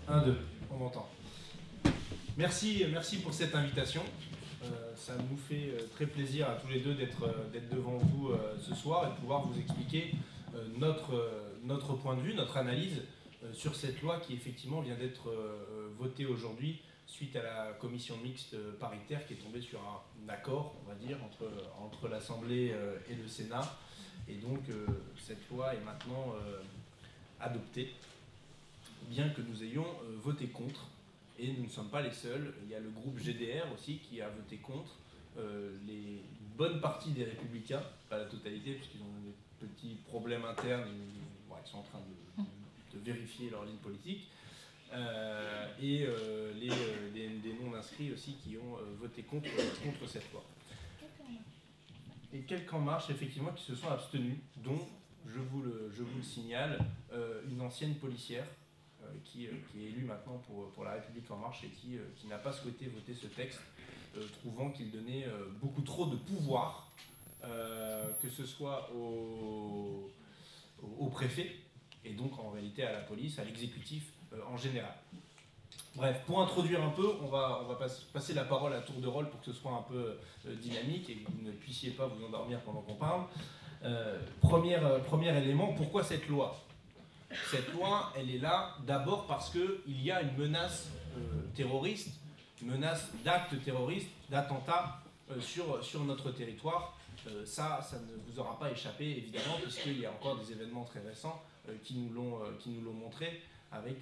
Un, deux, on m'entend. Merci pour cette invitation. Ça nous fait très plaisir à tous les deux d'être devant vous ce soir et de pouvoir vous expliquer notre point de vue, notre analyse sur cette loi qui effectivement vient d'être votée aujourd'hui suite à la commission mixte paritaire qui est tombée sur un accord, on va dire, entre l'Assemblée et le Sénat. Et donc cette loi est maintenant adoptée, bien que nous ayons voté contre. Et nous ne sommes pas les seuls. Il y a le groupe GDR aussi qui a voté contre. Les bonnes parties des Républicains, pas la totalité, puisqu'ils ont des petits problèmes internes, ils sont en train de vérifier leur ligne politique. Et des non-inscrits aussi qui ont voté contre cette loi. Et quelques En Marche, effectivement, qui se sont abstenus, dont, je vous le signale, une ancienne policière, qui est élu maintenant pour La République En Marche et qui n'a pas souhaité voter ce texte, trouvant qu'il donnait beaucoup trop de pouvoir, que ce soit au préfet, et donc en réalité à la police, à l'exécutif en général. Bref, pour introduire un peu, on va passer la parole à tour de rôle pour que ce soit un peu dynamique et que vous ne puissiez pas vous endormir pendant qu'on parle. Premier élément, pourquoi cette loi ? Cette loi, elle est là d'abord parce qu'il y a une menace terroriste, une menace d'actes terroristes, d'attentats sur notre territoire. Ça ne vous aura pas échappé, évidemment, puisqu'il y a encore des événements très récents qui nous l'ont montré avec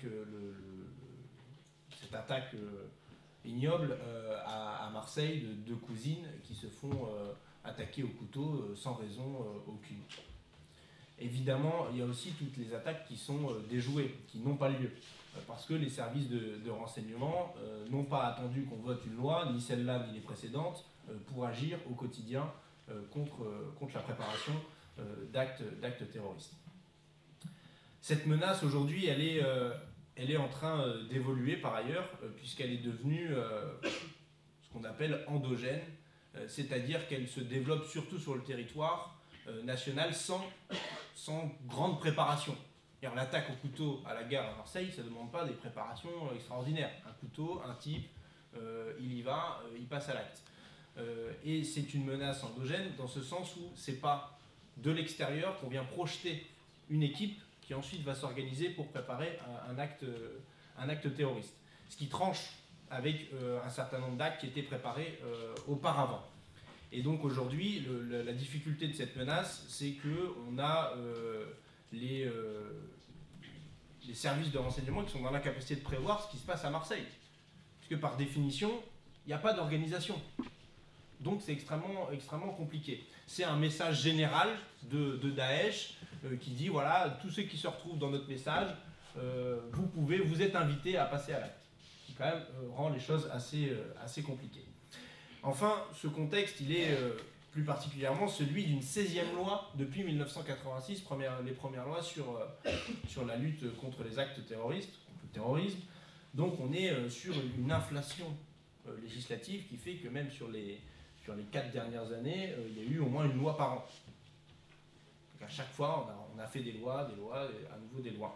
cette attaque ignoble à Marseille de deux cousines qui se font attaquer au couteau sans raison aucune. Évidemment, il y a aussi toutes les attaques qui sont déjouées, qui n'ont pas lieu, parce que les services de renseignement n'ont pas attendu qu'on vote une loi, ni celle-là, ni les précédentes, pour agir au quotidien contre la préparation d'actes terroristes. Cette menace, aujourd'hui, elle est en train d'évoluer par ailleurs, puisqu'elle est devenue ce qu'on appelle endogène, c'est-à-dire qu'elle se développe surtout sur le territoire national sans grande préparation. L'attaque au couteau à la gare à Marseille, ça ne demande pas des préparations extraordinaires. Un couteau, un type, il y va, il passe à l'acte. Et c'est une menace endogène dans ce sens où ce n'est pas de l'extérieur qu'on vient projeter une équipe qui ensuite va s'organiser pour préparer un acte terroriste. Ce qui tranche avec un certain nombre d'actes qui étaient préparés auparavant. Et donc aujourd'hui, la difficulté de cette menace, c'est qu'on a les services de renseignement qui sont dans l'incapacité de prévoir ce qui se passe à Marseille. Puisque par définition, il n'y a pas d'organisation. Donc c'est extrêmement compliqué. C'est un message général de Daesh qui dit, voilà, tous ceux qui se retrouvent dans notre message, vous êtes invités à passer à l'acte. Ce qui quand même rend les choses assez compliquées. Enfin, ce contexte, il est plus particulièrement celui d'une 16e loi depuis 1986, les premières lois sur la lutte contre les actes terroristes, contre le terrorisme. Donc on est sur une inflation législative qui fait que même sur les 4 dernières années, il y a eu au moins une loi par an. Donc à chaque fois, on a fait des lois, et à nouveau des lois.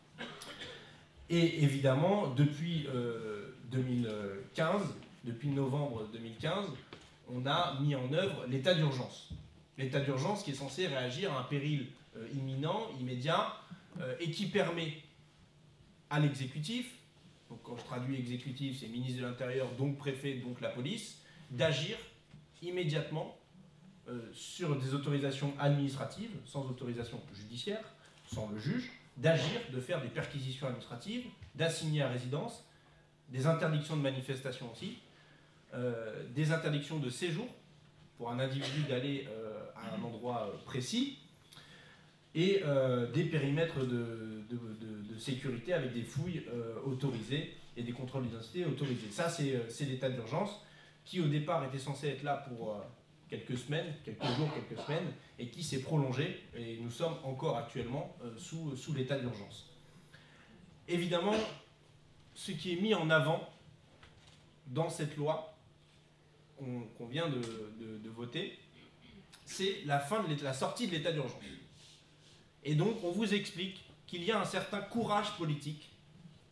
Et évidemment, depuis 2015, depuis novembre 2015, on a mis en œuvre l'état d'urgence. L'état d'urgence qui est censé réagir à un péril imminent, immédiat, et qui permet à l'exécutif, donc quand je traduis exécutif, c'est ministre de l'Intérieur, donc préfet, donc la police, d'agir immédiatement sur des autorisations administratives, sans autorisation judiciaire, sans le juge, d'agir, de faire des perquisitions administratives, d'assigner à résidence, des interdictions de manifestation aussi, des interdictions de séjour pour un individu d'aller à un endroit précis, et des périmètres de sécurité avec des fouilles autorisées et des contrôles d'identité autorisés. Ça, c'est l'état d'urgence qui, au départ, était censé être là pour quelques jours, quelques semaines, et qui s'est prolongé, et nous sommes encore actuellement sous l'état d'urgence. Évidemment, ce qui est mis en avant dans cette loi qu'on vient de voter, c'est la sortie de l'état d'urgence. Et donc, on vous explique qu'il y a un certain courage politique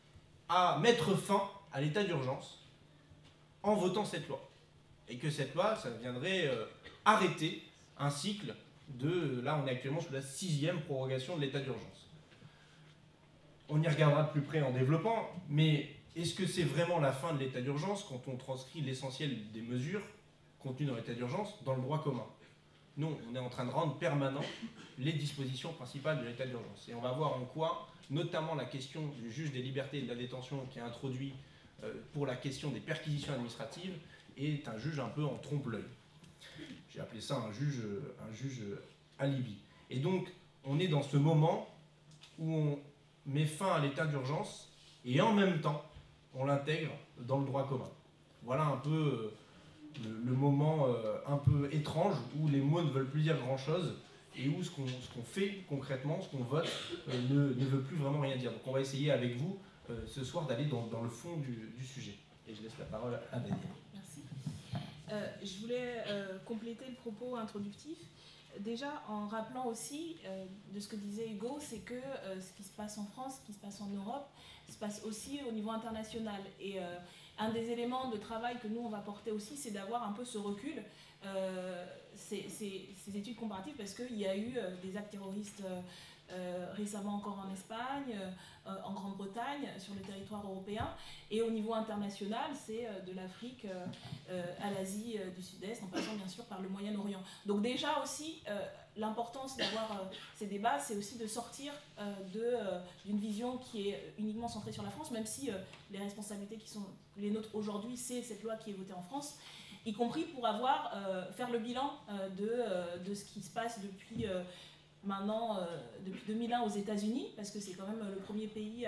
à mettre fin à l'état d'urgence en votant cette loi. Et que cette loi, ça viendrait arrêter un cycle de... Là, on est actuellement sous la 6e prorogation de l'état d'urgence. On y regardera de plus près en développant, mais est-ce que c'est vraiment la fin de l'état d'urgence quand on transcrit l'essentiel des mesures contenues dans l'état d'urgence dans le droit commun? Non, on est en train de rendre permanent les dispositions principales de l'état d'urgence. Et on va voir en quoi, notamment la question du juge des libertés et de la détention qui est introduit pour la question des perquisitions administratives est un juge un peu en trompe-l'œil. J'ai appelé ça un juge alibi. Et donc, on est dans ce moment où on met fin à l'état d'urgence et en même temps, on l'intègre dans le droit commun. Voilà un peu le moment un peu étrange où les mots ne veulent plus dire grand-chose et où ce qu'on fait concrètement, ce qu'on vote, ne veut plus vraiment rien dire. Donc on va essayer avec vous ce soir d'aller dans le fond du sujet. Et je laisse la parole à Daniel. Merci. Je voulais compléter le propos introductif. Déjà en rappelant aussi de ce que disait Hugo, c'est que ce qui se passe en France, ce qui se passe en Europe, se passe aussi au niveau international. Et un des éléments de travail que nous on va porter aussi, c'est d'avoir un peu ce recul, ces études comparatives, parce qu'il y a eu des actes terroristes récemment encore en Espagne, en Grande-Bretagne, sur le territoire européen, et au niveau international, c'est de l'Afrique à l'Asie du Sud-Est, en passant bien sûr par le Moyen-Orient. Donc déjà aussi, l'importance d'avoir ces débats, c'est aussi de sortir d'une vision qui est uniquement centrée sur la France, même si les responsabilités qui sont les nôtres aujourd'hui, c'est cette loi qui est votée en France, y compris pour faire le bilan de ce qui se passe depuis... maintenant, depuis 2001 aux États-Unis, parce que c'est quand même le premier pays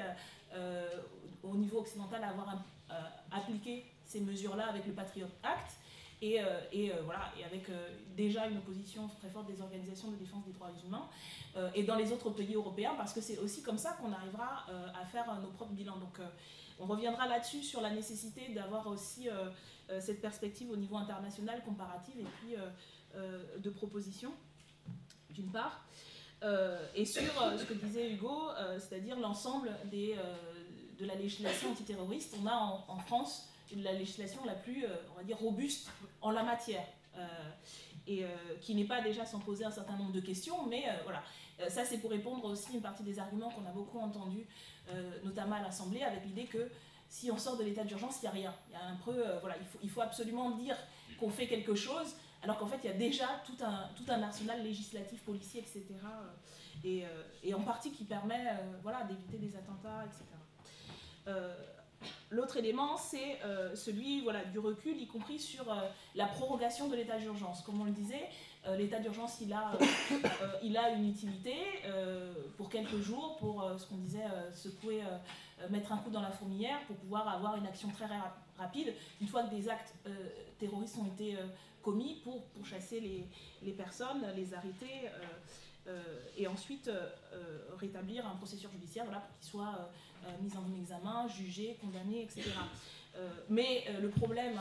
au niveau occidental à avoir appliqué ces mesures-là avec le Patriot Act, et avec déjà une opposition très forte des organisations de défense des droits humains, et dans les autres pays européens, parce que c'est aussi comme ça qu'on arrivera à faire nos propres bilans. Donc on reviendra là-dessus sur la nécessité d'avoir aussi cette perspective au niveau international, comparative, et puis de propositions, d'une part, et sur ce que disait Hugo, c'est-à-dire l'ensemble de la législation antiterroriste. On a en France la législation la plus, on va dire, robuste en la matière, et qui n'est pas déjà sans poser un certain nombre de questions, mais voilà. Ça, c'est pour répondre aussi à une partie des arguments qu'on a beaucoup entendus, notamment à l'Assemblée, avec l'idée que si on sort de l'état d'urgence, il n'y a rien. Il y a un peu, il faut absolument dire qu'on fait quelque chose, alors qu'en fait, il y a déjà tout un arsenal législatif, policier, etc. Et en partie qui permet d'éviter des attentats, etc. L'autre élément, c'est celui du recul, y compris sur la prorogation de l'état d'urgence. Comme on le disait, l'état d'urgence, il a une utilité pour quelques jours, pour ce qu'on disait, secouer, mettre un coup dans la fourmilière, pour pouvoir avoir une action très rapide, une fois que des actes terroristes ont été commis, pour chasser les personnes, les arrêter, et ensuite rétablir un processus judiciaire pour qu'ils soient mis en examen, jugés, condamnés, etc. Mais le problème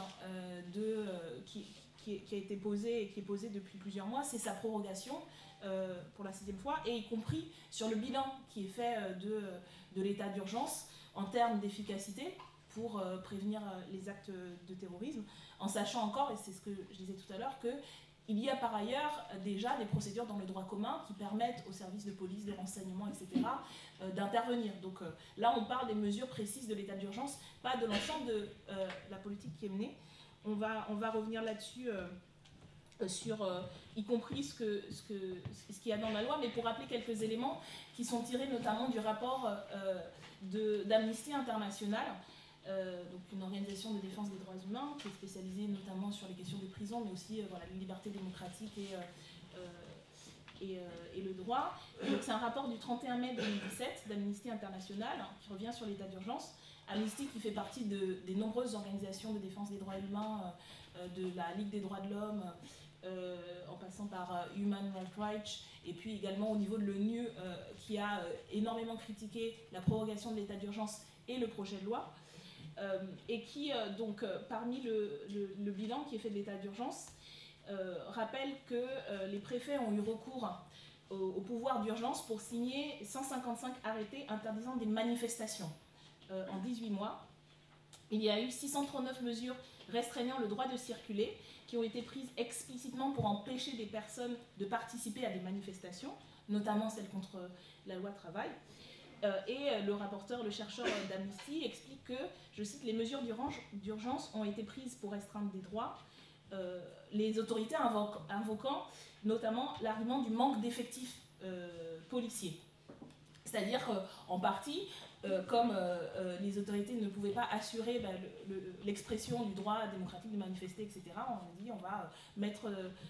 qui a été posé et qui est posé depuis plusieurs mois, c'est sa prorogation pour la 6e fois, et y compris sur le bilan qui est fait de l'état d'urgence en termes d'efficacité pour prévenir les actes de terrorisme, en sachant encore, et c'est ce que je disais tout à l'heure, qu'il y a par ailleurs déjà des procédures dans le droit commun qui permettent aux services de police, de renseignement, etc., d'intervenir. Donc là, on parle des mesures précises de l'état d'urgence, pas de l'ensemble de la politique qui est menée. On va revenir là-dessus, sur y compris ce qu'il y a dans la loi, mais pour rappeler quelques éléments qui sont tirés notamment du rapport d'Amnesty International, donc une organisation de défense des droits humains qui est spécialisée notamment sur les questions des prisons, mais aussi les libertés démocratiques et le droit. C'est un rapport du 31 mai 2017 d'Amnesty International qui revient sur l'état d'urgence. Amnesty qui fait partie des nombreuses organisations de défense des droits humains, de la Ligue des droits de l'homme, en passant par Human Rights Watch, et puis également au niveau de l'ONU, qui a énormément critiqué la prorogation de l'état d'urgence et le projet de loi, et qui, parmi le bilan qui est fait de l'état d'urgence, rappelle que les préfets ont eu recours au pouvoir d'urgence pour signer 155 arrêtés interdisant des manifestations en 18 mois. Il y a eu 639 mesures restreignant le droit de circuler qui ont été prises explicitement pour empêcher des personnes de participer à des manifestations, notamment celles contre la loi travail. Et le rapporteur, le chercheur d'Amnesty explique que, je cite, les mesures d'urgence ont été prises pour restreindre des droits, les autorités invoquant notamment l'argument du manque d'effectifs policiers. C'est-à-dire qu'en partie, comme les autorités ne pouvaient pas assurer l'expression du droit démocratique de manifester, etc., on a dit on va mettre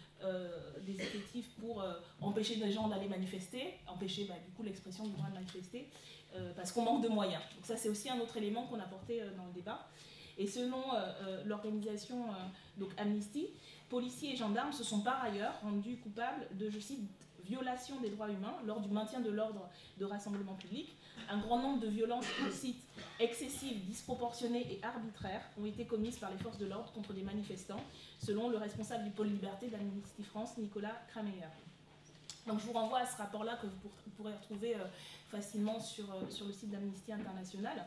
des effectifs pour empêcher les gens d'aller manifester, empêcher du coup l'expression du droit de manifester, parce qu'on manque de moyens. Donc ça c'est aussi un autre élément qu'on a porté dans le débat. Et selon l'organisation donc Amnesty, policiers et gendarmes se sont par ailleurs rendus coupables de, je cite, violation des droits humains lors du maintien de l'ordre de rassemblement public. Un grand nombre de violences, je cite, excessives, disproportionnées et arbitraires ont été commises par les forces de l'ordre contre des manifestants, selon le responsable du pôle liberté d'Amnesty France, Nicolas Krameyer. Donc je vous renvoie à ce rapport-là que vous pourrez retrouver facilement sur le site d'Amnesty International.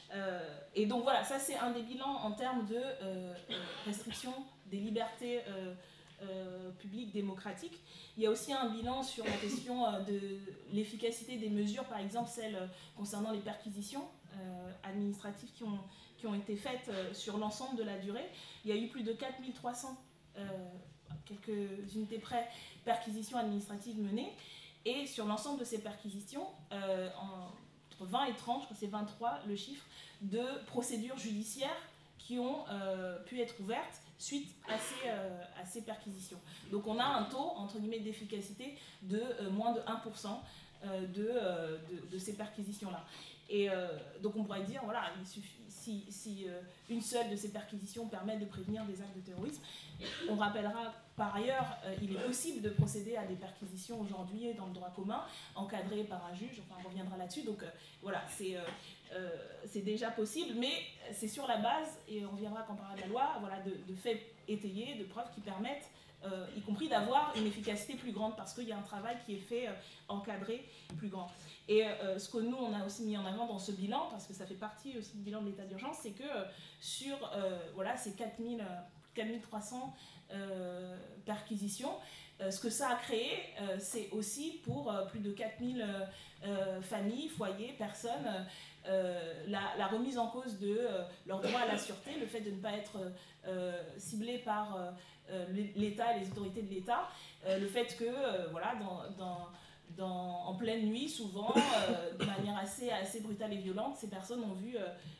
Et donc voilà, ça c'est un des bilans en termes de restriction des libertés publiques démocratiques. Il y a aussi un bilan sur la question de l'efficacité des mesures, par exemple celles concernant les perquisitions administratives qui ont été faites sur l'ensemble de la durée. Il y a eu plus de 4300, quelques unités près, perquisitions administratives menées. Et sur l'ensemble de ces perquisitions, entre 20 et 30, je crois que c'est 23 le chiffre, de procédures judiciaires qui ont pu être ouvertes suite à ces perquisitions. Donc on a un taux, entre guillemets, d'efficacité de moins de 1% de ces perquisitions-là. Et donc on pourrait dire, voilà, il suffit, si une seule de ces perquisitions permet de prévenir des actes de terrorisme. On rappellera par ailleurs, il est possible de procéder à des perquisitions aujourd'hui dans le droit commun, encadrées par un juge, enfin on reviendra là-dessus, donc voilà, c'est déjà possible, mais c'est sur la base, et on reviendra quand on parlera de la loi, voilà, de faits étayés, de preuves qui permettent, y compris d'avoir une efficacité plus grande, parce qu'il y a un travail qui est fait encadré plus grand. Et ce que nous, on a aussi mis en avant dans ce bilan, parce que ça fait partie aussi du bilan de l'état d'urgence, c'est que sur voilà, ces 4300 perquisitions, ce que ça a créé, c'est aussi pour plus de 4000 familles, foyers, personnes, la remise en cause de leur droit à la sûreté, le fait de ne pas être ciblé par l'État et les autorités de l'État, le fait que, voilà, en pleine nuit, souvent, de manière assez brutale et violente, ces personnes ont vu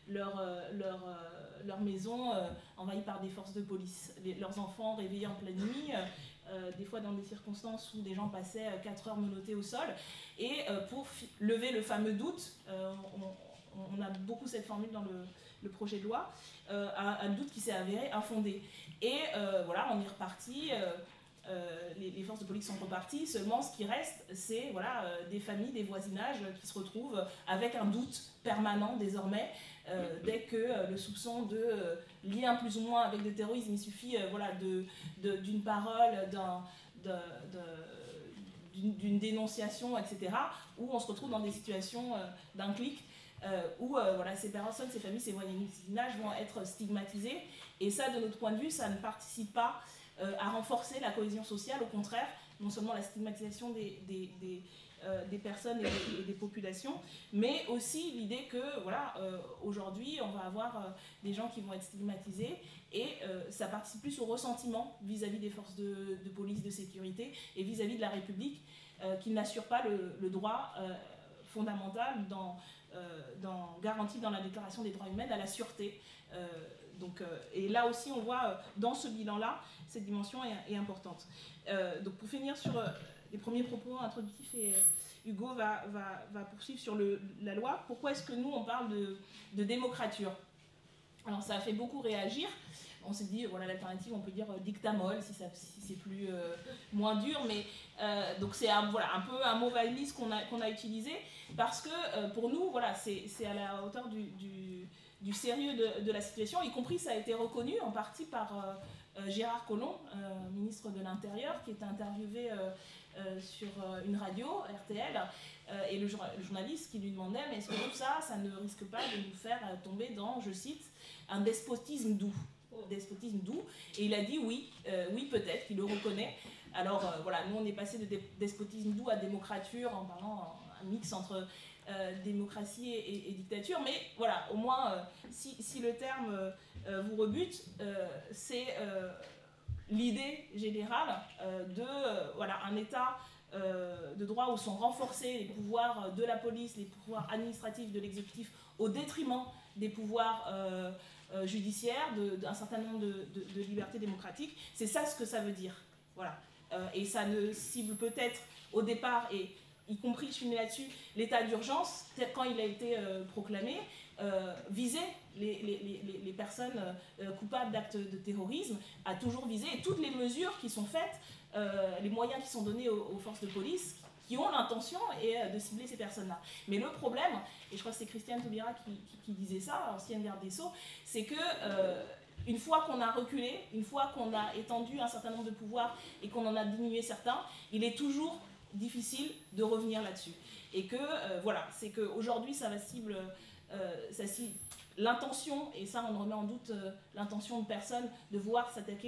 leur maison envahie par des forces de police, leurs enfants réveillés en pleine nuit, des fois dans des circonstances où des gens passaient 4 heures menottés au sol. Et pour lever le fameux doute, on a beaucoup cette formule dans le projet de loi, un doute qui s'est avéré infondé. Et voilà, on est reparti. Les forces de police sont reparties, seulement ce qui reste, c'est voilà, des familles, des voisinages qui se retrouvent avec un doute permanent désormais. Dès que le soupçon de lien plus ou moins avec le terrorisme, il suffit voilà, d'une parole, d'une dénonciation, etc., où on se retrouve dans des situations d'un clic, où voilà, ces personnes, ces familles, ces voisinages vont être stigmatisés. Et ça, de notre point de vue, ça ne participe pas à renforcer la cohésion sociale, au contraire, non seulement la stigmatisation des personnes et des populations, mais aussi l'idée que voilà, aujourd'hui on va avoir des gens qui vont être stigmatisés et ça participe plus au ressentiment vis-à-vis des forces de police, de sécurité et vis-à-vis de la République qui n'assure pas le droit fondamental garanti dans la Déclaration des droits humains à la sûreté. Et là aussi on voit dans ce bilan-là, cette dimension est importante. Donc pour finir sur les premiers propos introductifs, et Hugo va poursuivre sur la loi. Pourquoi est-ce que nous on parle de démocrature? Alors ça a fait beaucoup réagir. On s'est dit, voilà, l'alternative, on peut dire dictamol, si c'est plus moins dur, mais donc c'est voilà, un peu un mot valise qu'on a utilisé, parce que pour nous, voilà, c'est à la hauteur du sérieux de la situation, y compris ça a été reconnu en partie par Gérard Collomb, ministre de l'Intérieur, qui était interviewé sur une radio, RTL, et le journaliste qui lui demandait « Mais est-ce que tout ça, ça ne risque pas de nous faire tomber dans, je cite, un despotisme doux ?» Despotisme doux. Et il a dit oui, oui peut-être, qu'il le reconnaît. Alors voilà, nous on est passé de despotisme doux à démocrature en parlant un mix entre démocratie et dictature, mais voilà, au moins si le terme vous rebute, c'est l'idée générale de voilà, un État de droit où sont renforcés les pouvoirs de la police, les pouvoirs administratifs de l'exécutif au détriment des pouvoirs judiciaires, d'un certain nombre de libertés démocratiques. C'est ça ce que ça veut dire. Voilà. Et ça ne cible peut-être au départ, et y compris, je suis là-dessus, l'état d'urgence, quand il a été proclamé, visait les personnes coupables d'actes de terrorisme, a toujours visé, et toutes les mesures qui sont faites, les moyens qui sont donnés aux forces de police, qui ont l'intention de cibler ces personnes-là. Mais le problème, et je crois que c'est Christiane Taubira qui disait ça, ancienne garde des Sceaux, c'est que une fois qu'on a reculé, une fois qu'on a étendu un certain nombre de pouvoirs et qu'on en a diminué certains, il est toujours difficile de revenir là-dessus. Et que, voilà, c'est qu'aujourd'hui, ça cible l'intention, et ça, on remet en doute l'intention de personnes de voir s'attaquer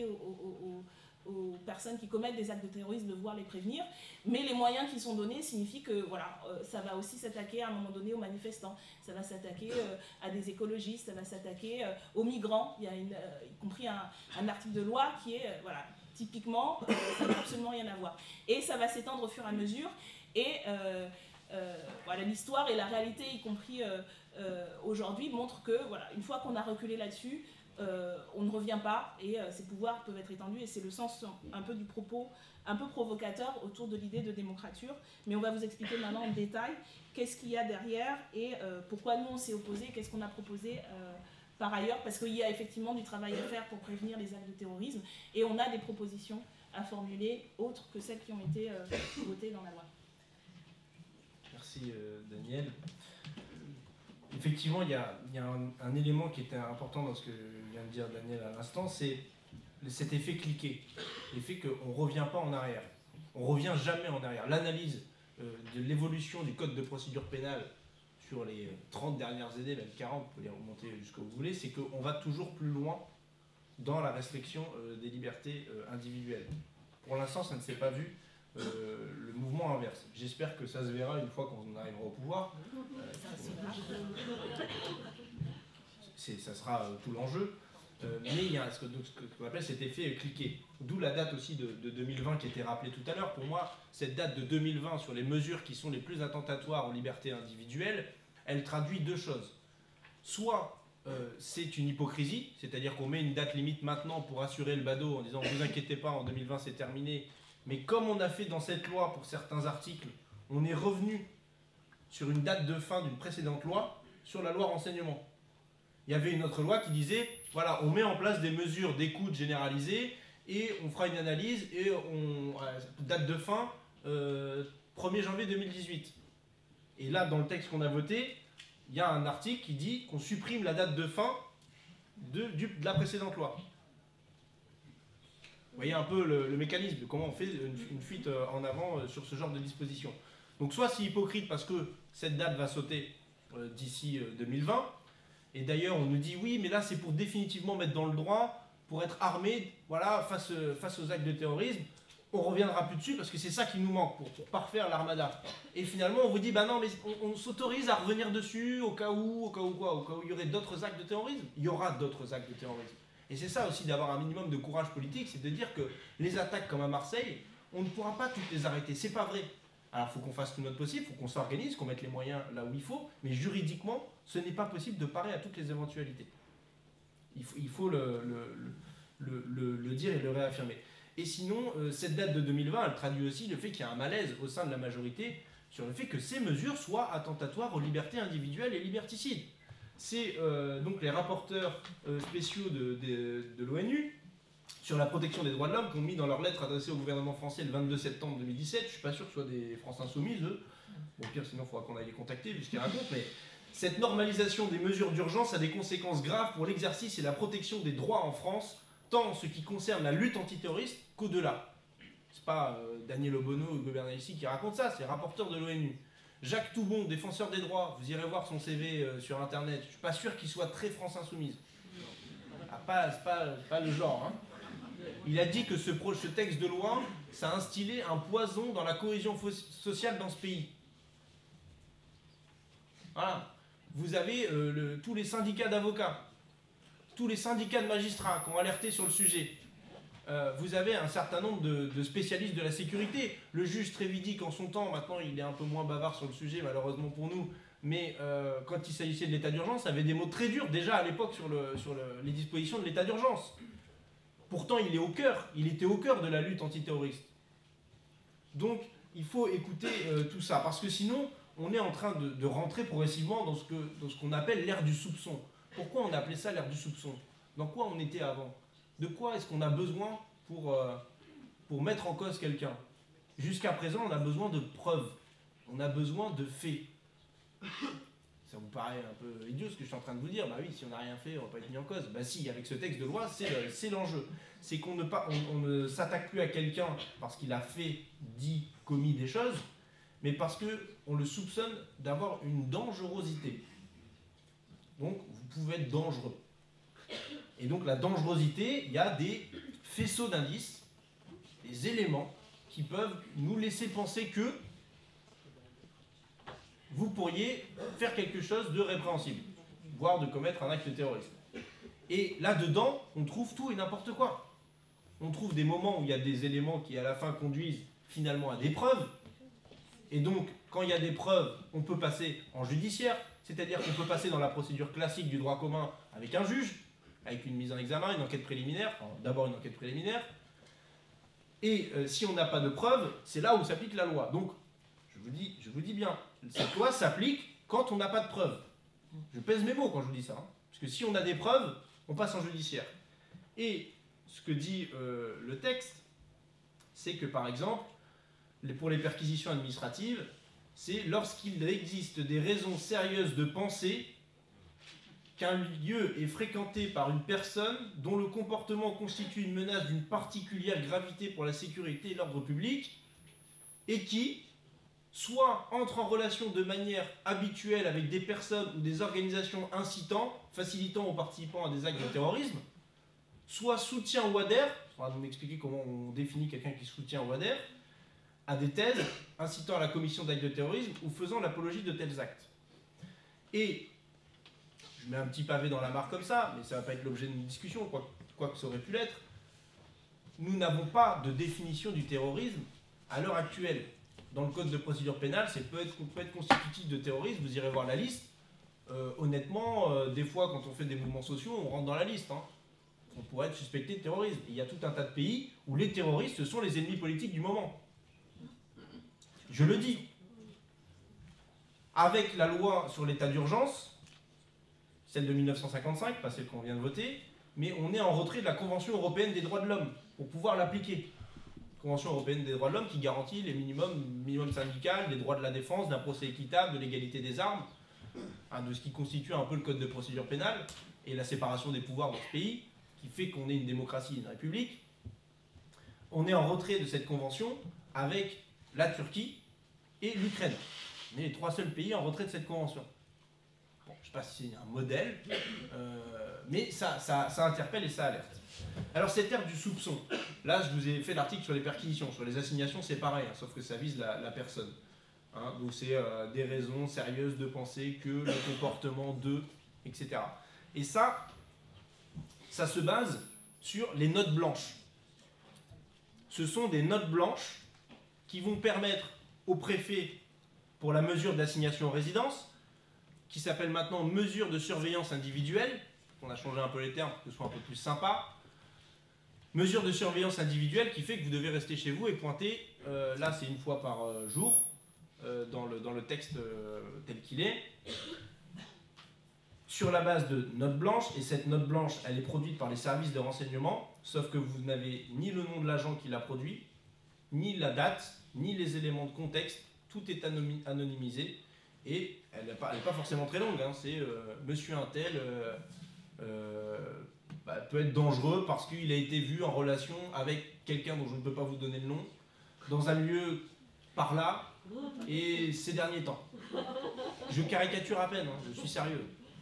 aux personnes qui commettent des actes de terrorisme, de voir les prévenir, mais les moyens qui sont donnés signifient que voilà, ça va aussi s'attaquer à un moment donné aux manifestants, ça va s'attaquer à des écologistes, ça va s'attaquer aux migrants. Il y a y compris un article de loi qui est, voilà, typiquement, ça n'a absolument rien à voir. Et ça va s'étendre au fur et à mesure, et voilà, l'histoire et la réalité, y compris aujourd'hui, montrent que, voilà, une fois qu'on a reculé là-dessus, on ne revient pas, et ces pouvoirs peuvent être étendus, et c'est le sens un peu du propos un peu provocateur autour de l'idée de démocrature. Mais on va vous expliquer maintenant en détail qu'est-ce qu'il y a derrière et pourquoi nous on s'est opposé, qu'est-ce qu'on a proposé par ailleurs, parce qu'il y a effectivement du travail à faire pour prévenir les actes de terrorisme, et on a des propositions à formuler autres que celles qui ont été votées dans la loi. Merci Daniel. Effectivement, il y a un élément qui était important dans ce que vient de dire Daniel à l'instant, c'est cet effet cliquet, l'effet qu'on ne revient pas en arrière. On ne revient jamais en arrière. L'analyse de l'évolution du code de procédure pénale sur les 30 dernières années, même 40, vous pouvez les remonter jusqu'où vous voulez, c'est qu'on va toujours plus loin dans la restriction des libertés individuelles. Pour l'instant, ça ne s'est pas vu. Le mouvement inverse. J'espère que ça se verra une fois qu'on arrivera au pouvoir. Ça sera tout l'enjeu. Mais il y a ce qu'on appelle cet effet cliquet. D'où la date aussi de 2020 qui était rappelée tout à l'heure. Pour moi, cette date de 2020 sur les mesures qui sont les plus attentatoires aux libertés individuelles, elle traduit deux choses. Soit c'est une hypocrisie, c'est-à-dire qu'on met une date limite maintenant pour assurer le badaud en disant « ne vous inquiétez pas, en 2020 c'est terminé ». Mais comme on a fait dans cette loi pour certains articles, on est revenu sur une date de fin d'une précédente loi, sur la loi renseignement. Il y avait une autre loi qui disait, voilà, on met en place des mesures d'écoute généralisées et on fera une analyse et date de fin 1er janvier 2018. Et là, dans le texte qu'on a voté, il y a un article qui dit qu'on supprime la date de fin de la précédente loi. Vous voyez un peu le mécanisme de comment on fait une fuite en avant sur ce genre de disposition. Donc soit c'est hypocrite parce que cette date va sauter d'ici 2020, et d'ailleurs on nous dit oui mais là c'est pour définitivement mettre dans le droit, pour être armé voilà, face aux actes de terrorisme, on reviendra plus dessus parce que c'est ça qui nous manque pour parfaire l'armada. Et finalement on vous dit bah non mais on s'autorise à revenir dessus au cas où il y aurait d'autres actes de terrorisme. Il y aura d'autres actes de terrorisme. Et c'est ça aussi d'avoir un minimum de courage politique, c'est de dire que les attaques comme à Marseille, on ne pourra pas toutes les arrêter. C'est pas vrai. Alors il faut qu'on fasse tout notre possible, il faut qu'on s'organise, qu'on mette les moyens là où il faut, mais juridiquement, ce n'est pas possible de parer à toutes les éventualités. Il faut le dire et le réaffirmer. Et sinon, cette date de 2020, elle traduit aussi le fait qu'il y a un malaise au sein de la majorité sur le fait que ces mesures soient attentatoires aux libertés individuelles et liberticides. C'est donc les rapporteurs spéciaux de l'ONU sur la protection des droits de l'homme qui ont mis dans leur lettre adressée au gouvernement français le 22 septembre 2017, je ne suis pas sûr que ce soit des France Insoumises, eux. Bon, pire, sinon il faudra qu'on aille les contacter vu ce qu'ils racontent, mais cette normalisation des mesures d'urgence a des conséquences graves pour l'exercice et la protection des droits en France, tant en ce qui concerne la lutte antiterroriste qu'au-delà. C'est pas Daniel Obono ou Gobernador ici qui raconte ça, c'est le rapporteur de l'ONU. Jacques Toubon, défenseur des droits, vous irez voir son CV sur internet, je suis pas sûr qu'il soit très France Insoumise. Ah, pas le genre. Hein. Il a dit que ce texte de loi, ça a instillé un poison dans la cohésion sociale dans ce pays. Voilà. Vous avez tous les syndicats d'avocats, tous les syndicats de magistrats qui ont alerté sur le sujet. Vous avez un certain nombre de spécialistes de la sécurité. Le juge Trévidic, en son temps, maintenant il est un peu moins bavard sur le sujet, malheureusement pour nous, mais quand il s'agissait de l'état d'urgence, avait des mots très durs déjà à l'époque sur les dispositions de l'état d'urgence. Pourtant, il était au cœur de la lutte antiterroriste. Donc, il faut écouter tout ça, parce que sinon, on est en train de rentrer progressivement dans ce qu'on appelle l'ère du soupçon. Pourquoi on appelait ça l'ère du soupçon? Dans quoi on était avant? De quoi est-ce qu'on a besoin pour mettre en cause quelqu'un? Jusqu'à présent, on a besoin de preuves. On a besoin de faits. Ça vous paraît un peu idiot ce que je suis en train de vous dire? Bah oui, si on n'a rien fait, on ne va pas être mis en cause. Bah si, avec ce texte de loi, c'est l'enjeu. C'est qu'on ne s'attaque plus à quelqu'un parce qu'il a fait, dit, commis des choses, mais parce qu'on le soupçonne d'avoir une dangerosité. Donc, vous pouvez être dangereux. Et donc, la dangerosité, il y a des faisceaux d'indices, des éléments qui peuvent nous laisser penser que vous pourriez faire quelque chose de répréhensible, voire de commettre un acte terroriste. Et là-dedans, on trouve tout et n'importe quoi. On trouve des moments où il y a des éléments qui, à la fin, conduisent finalement à des preuves. Et donc, quand il y a des preuves, on peut passer en judiciaire, c'est-à-dire qu'on peut passer dans la procédure classique du droit commun avec un juge, avec une mise en examen, une enquête préliminaire, enfin, d'abord une enquête préliminaire. Et si on n'a pas de preuves, c'est là où s'applique la loi. Donc, je vous dis bien, cette loi s'applique quand on n'a pas de preuves. Je pèse mes mots quand je vous dis ça. Hein. Parce que si on a des preuves, on passe en judiciaire. Et ce que dit le texte, c'est que par exemple, pour les perquisitions administratives, c'est lorsqu'il existe des raisons sérieuses de penser qu'un lieu est fréquenté par une personne dont le comportement constitue une menace d'une particulière gravité pour la sécurité et l'ordre public, et qui soit entre en relation de manière habituelle avec des personnes ou des organisations incitant, facilitant aux participants à des actes de terrorisme, soit soutient ou adhère, on va m'expliquer comment on définit quelqu'un qui soutient ou adhère, à des thèses incitant à la commission d'actes de terrorisme ou faisant l'apologie de tels actes. Et je mets un petit pavé dans la mare comme ça, mais ça ne va pas être l'objet d'une discussion, quoi que ça aurait pu l'être. Nous n'avons pas de définition du terrorisme à l'heure actuelle. Dans le code de procédure pénale, c'est peut être constitutif de terrorisme, vous irez voir la liste. Honnêtement, des fois, quand on fait des mouvements sociaux, on rentre dans la liste. Hein. On pourrait être suspecté de terrorisme. Il y a tout un tas de pays où les terroristes, ce sont les ennemis politiques du moment. Je le dis. Avec la loi sur l'état d'urgence, celle de 1955, pas celle qu'on vient de voter, mais on est en retrait de la Convention européenne des droits de l'homme pour pouvoir l'appliquer. Convention européenne des droits de l'homme qui garantit les minimums syndicaux, des droits de la défense, d'un procès équitable, de l'égalité des armes, hein, de ce qui constitue un peu le code de procédure pénale et la séparation des pouvoirs dans ce pays, qui fait qu'on est une démocratie et une république. On est en retrait de cette convention avec la Turquie et l'Ukraine. On est les trois seuls pays en retrait de cette convention. Bon, je ne sais pas si c'est un modèle, mais ça interpelle et ça alerte. Alors cette ère du soupçon, là je vous ai fait l'article sur les perquisitions, sur les assignations c'est pareil, hein, sauf que ça vise la personne. Hein, donc c'est des raisons sérieuses de penser que le comportement de, etc. Et ça se base sur les notes blanches. Ce sont des notes blanches qui vont permettre au préfet, pour la mesure d'assignation en résidence, qui s'appelle maintenant mesure de surveillance individuelle, on a changé un peu les termes pour que ce soit un peu plus sympa, mesure de surveillance individuelle qui fait que vous devez rester chez vous et pointer, là c'est une fois par jour, dans le texte tel qu'il est, sur la base de notes blanches, et cette note blanche elle est produite par les services de renseignement, sauf que vous n'avez ni le nom de l'agent qui l'a produit, ni la date, ni les éléments de contexte, tout est anonymisé, et elle n'est pas forcément très longue, hein, c'est monsieur un tel, peut être dangereux parce qu'il a été vu en relation avec quelqu'un dont je ne peux pas vous donner le nom, dans un lieu par là, et ces derniers temps. Je caricature à peine, hein, je suis sérieux.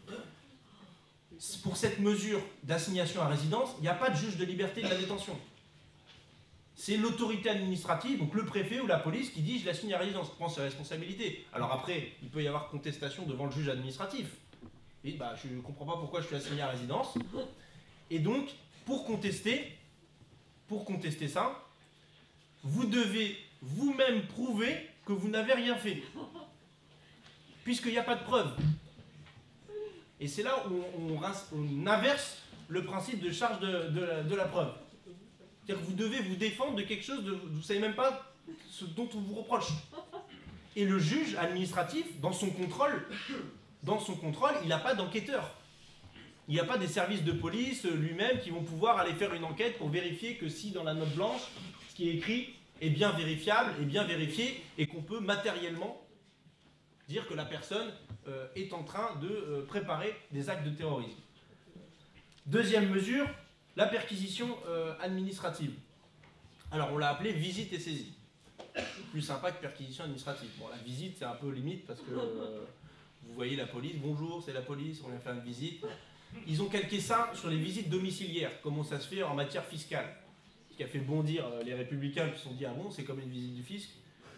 Pour cette mesure d'assignation à résidence, il n'y a pas de juge de liberté de la détention. C'est l'autorité administrative, donc le préfet ou la police, qui dit « je l'assigne à résidence », prend ses responsabilités. Alors après, il peut y avoir contestation devant le juge administratif. Et je ne comprends pas pourquoi je suis assigné à résidence. Et donc, pour contester ça, vous devez vous-même prouver que vous n'avez rien fait. Puisqu'il n'y a pas de preuve. Et c'est là où on inverse le principe de charge de la preuve. C'est-à-dire que vous devez vous défendre de quelque chose, vous ne savez même pas ce dont on vous reproche. Et le juge administratif, dans son contrôle, il n'a pas d'enquêteur. Il n'y a pas des services de police lui-même qui vont pouvoir aller faire une enquête pour vérifier que si dans la note blanche, ce qui est écrit est bien vérifiable, est bien vérifié, et qu'on peut matériellement dire que la personne est en train de préparer des actes de terrorisme. Deuxième mesure, la perquisition administrative. Alors on l'a appelée visite et saisie. Plus sympa que perquisition administrative. Bon, la visite c'est un peu limite parce que vous voyez la police, bonjour c'est la police, on vient faire une visite. Ils ont calqué ça sur les visites domiciliaires, comment ça se fait en matière fiscale. Ce qui a fait bondir les républicains qui se sont dit ah bon c'est comme une visite du fisc.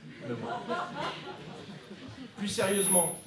Plus sérieusement,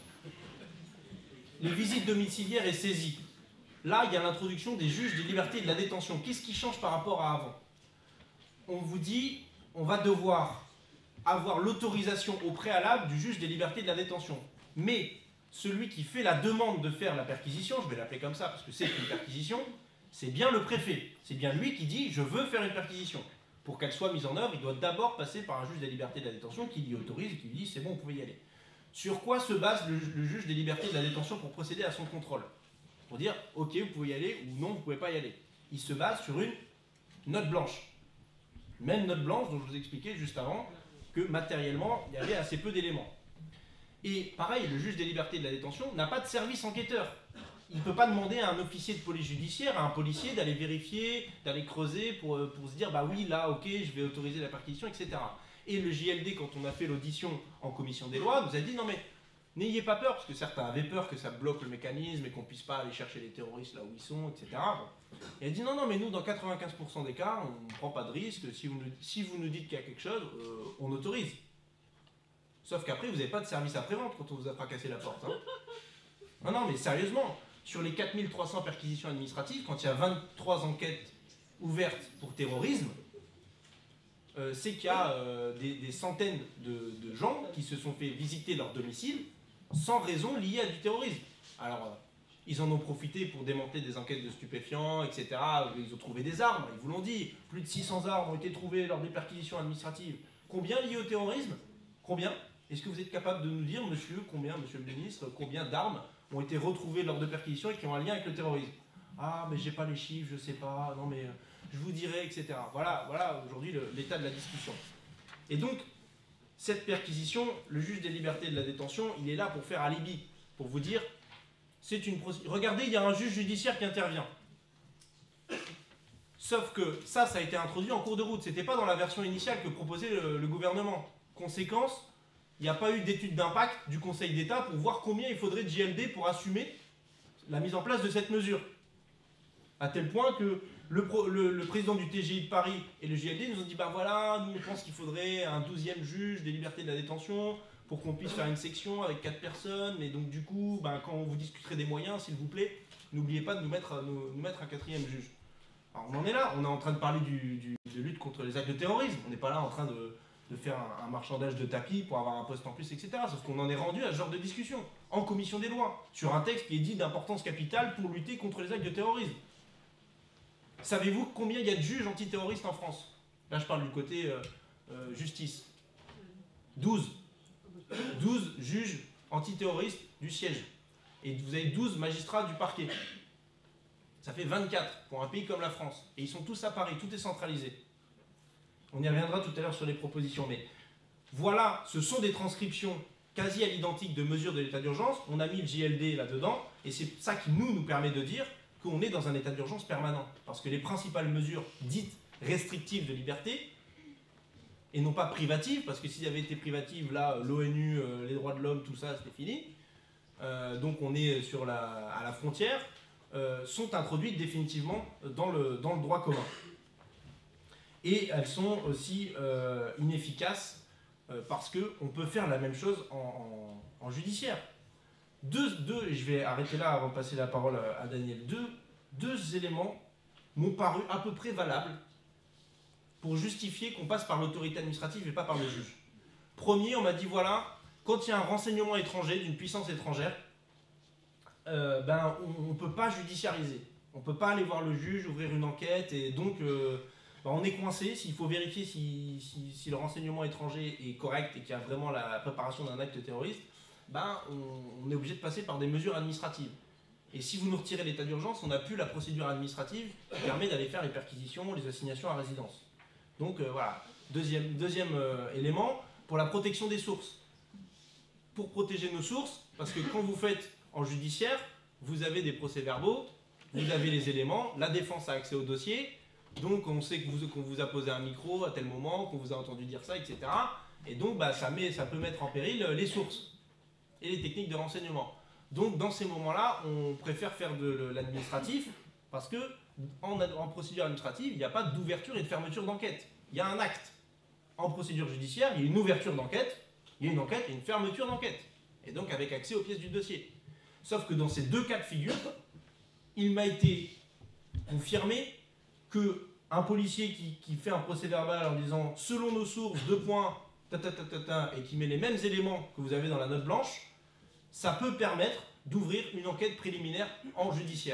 les visites domiciliaires et saisies. Là, il y a l'introduction des juges des libertés et de la détention. Qu'est-ce qui change par rapport à avant? On vous dit, on va devoir avoir l'autorisation au préalable du juge des libertés et de la détention. Mais celui qui fait la demande de faire la perquisition, je vais l'appeler comme ça parce que c'est une perquisition, c'est bien le préfet. C'est bien lui qui dit, je veux faire une perquisition. Pour qu'elle soit mise en œuvre, il doit d'abord passer par un juge des libertés et de la détention qui l'y autorise et qui lui dit, c'est bon, vous pouvez y aller. Sur quoi se base le juge des libertés et de la détention pour procéder à son contrôle? Pour dire, ok, vous pouvez y aller, ou non, vous ne pouvez pas y aller. Il se base sur une note blanche. Même note blanche dont je vous expliquais juste avant que matériellement, il y avait assez peu d'éléments. Et pareil, le juge des libertés et de la détention n'a pas de service enquêteur. Il ne peut pas demander à un officier de police judiciaire, à un policier, d'aller vérifier, d'aller creuser pour se dire, bah oui, là, ok, je vais autoriser la perquisition, etc. Et le JLD, quand on a fait l'audition en commission des lois, nous a dit, non mais, n'ayez pas peur, parce que certains avaient peur que ça bloque le mécanisme et qu'on ne puisse pas aller chercher les terroristes là où ils sont, etc. Bon. Et elle dit non, mais nous, dans 95% des cas, on ne prend pas de risque. Si vous nous dites qu'il y a quelque chose, on autorise. Sauf qu'après, vous n'avez pas de service après-vente quand on vous a fracassé la porte. Hein. Non, mais sérieusement, sur les 4300 perquisitions administratives, quand il y a 23 enquêtes ouvertes pour terrorisme, c'est qu'il y a des centaines de gens qui se sont fait visiter leur domicile sans raison liée à du terrorisme. Alors, ils en ont profité pour démanteler des enquêtes de stupéfiants, etc. Ils ont trouvé des armes, ils vous l'ont dit. Plus de 600 armes ont été trouvées lors des perquisitions administratives. Combien liées au terrorisme? Combien? Est-ce que vous êtes capable de nous dire, monsieur le ministre, combien d'armes ont été retrouvées lors de perquisitions et qui ont un lien avec le terrorisme? Ah, mais j'ai pas les chiffres, je sais pas, non mais je vous dirai, etc. Voilà aujourd'hui l'état de la discussion. Et donc, cette perquisition, le juge des libertés et de la détention, il est là pour faire alibi, pour vous dire, c'est une procédure. Regardez, il y a un juge judiciaire qui intervient. Sauf que ça a été introduit en cours de route. C'était pas dans la version initiale que proposait le gouvernement. Conséquence, il n'y a pas eu d'étude d'impact du Conseil d'État pour voir combien il faudrait de JLD pour assumer la mise en place de cette mesure. À tel point que le président du TGI de Paris et le JLD nous ont dit bah voilà, nous on pense qu'il faudrait un 12e juge des libertés de la détention pour qu'on puisse faire une section avec 4 personnes, mais donc du coup, quand vous discuterez des moyens, s'il vous plaît, n'oubliez pas de nous mettre un 4e juge. Alors on en est là, on est en train de parler de lutte contre les actes de terrorisme, on n'est pas là en train de faire un marchandage de tapis pour avoir un poste en plus, etc. Sauf qu'on en est rendu à ce genre de discussion, en commission des lois, sur un texte qui est dit d'importance capitale pour lutter contre les actes de terrorisme. Savez-vous combien il y a de juges antiterroristes en France? Là, je parle du côté justice. 12. 12 juges antiterroristes du siège. Et vous avez 12 magistrats du parquet. Ça fait 24 pour un pays comme la France. Et ils sont tous à Paris, tout est centralisé. On y reviendra tout à l'heure sur les propositions. Mais voilà, ce sont des transcriptions quasi à l'identique de mesures de l'état d'urgence. On a mis le JLD là-dedans. Et c'est ça qui nous permet de dire qu'on est dans un état d'urgence permanent. Parce que les principales mesures dites restrictives de liberté, et non pas privatives, parce que s'il y avait été privative, là, l'ONU, les droits de l'homme, tout ça, c'était fini. Donc on est à la frontière, sont introduites définitivement dans le droit commun. Et elles sont aussi inefficaces parce qu'on peut faire la même chose en judiciaire. Je vais arrêter là avant de passer la parole à Daniel. Deux éléments m'ont paru à peu près valables pour justifier qu'on passe par l'autorité administrative et pas par le juge. Premier, on m'a dit voilà, quand il y a un renseignement étranger d'une puissance étrangère, on ne peut pas judiciariser. On ne peut pas aller voir le juge, ouvrir une enquête, et donc on est coincé. S'il faut vérifier si le renseignement étranger est correct et qu'il y a vraiment la préparation d'un acte terroriste, on est obligé de passer par des mesures administratives. Et si vous nous retirez l'état d'urgence, on n'a plus la procédure administrative qui permet d'aller faire les perquisitions, les assignations à résidence. Donc voilà, deuxième élément, pour la protection des sources. Pour protéger nos sources, parce que quand vous faites en judiciaire, vous avez des procès-verbaux, vous avez les éléments, la défense a accès au dossier, donc on sait qu'on vous a posé un micro à tel moment, qu'on vous a entendu dire ça, etc. Et donc ça peut mettre en péril les sources et les techniques de renseignement. Donc dans ces moments-là, on préfère faire de l'administratif, parce que en procédure administrative, il n'y a pas d'ouverture et de fermeture d'enquête. Il y a un acte. En procédure judiciaire, il y a une ouverture d'enquête, il y a une enquête et une fermeture d'enquête. Et donc avec accès aux pièces du dossier. Sauf que dans ces deux cas de figure, il m'a été confirmé qu'un policier qui fait un procès verbal en disant « selon nos sources, 2 points, et qui met les mêmes éléments que vous avez dans la note blanche, ça peut permettre d'ouvrir une enquête préliminaire en judiciaire.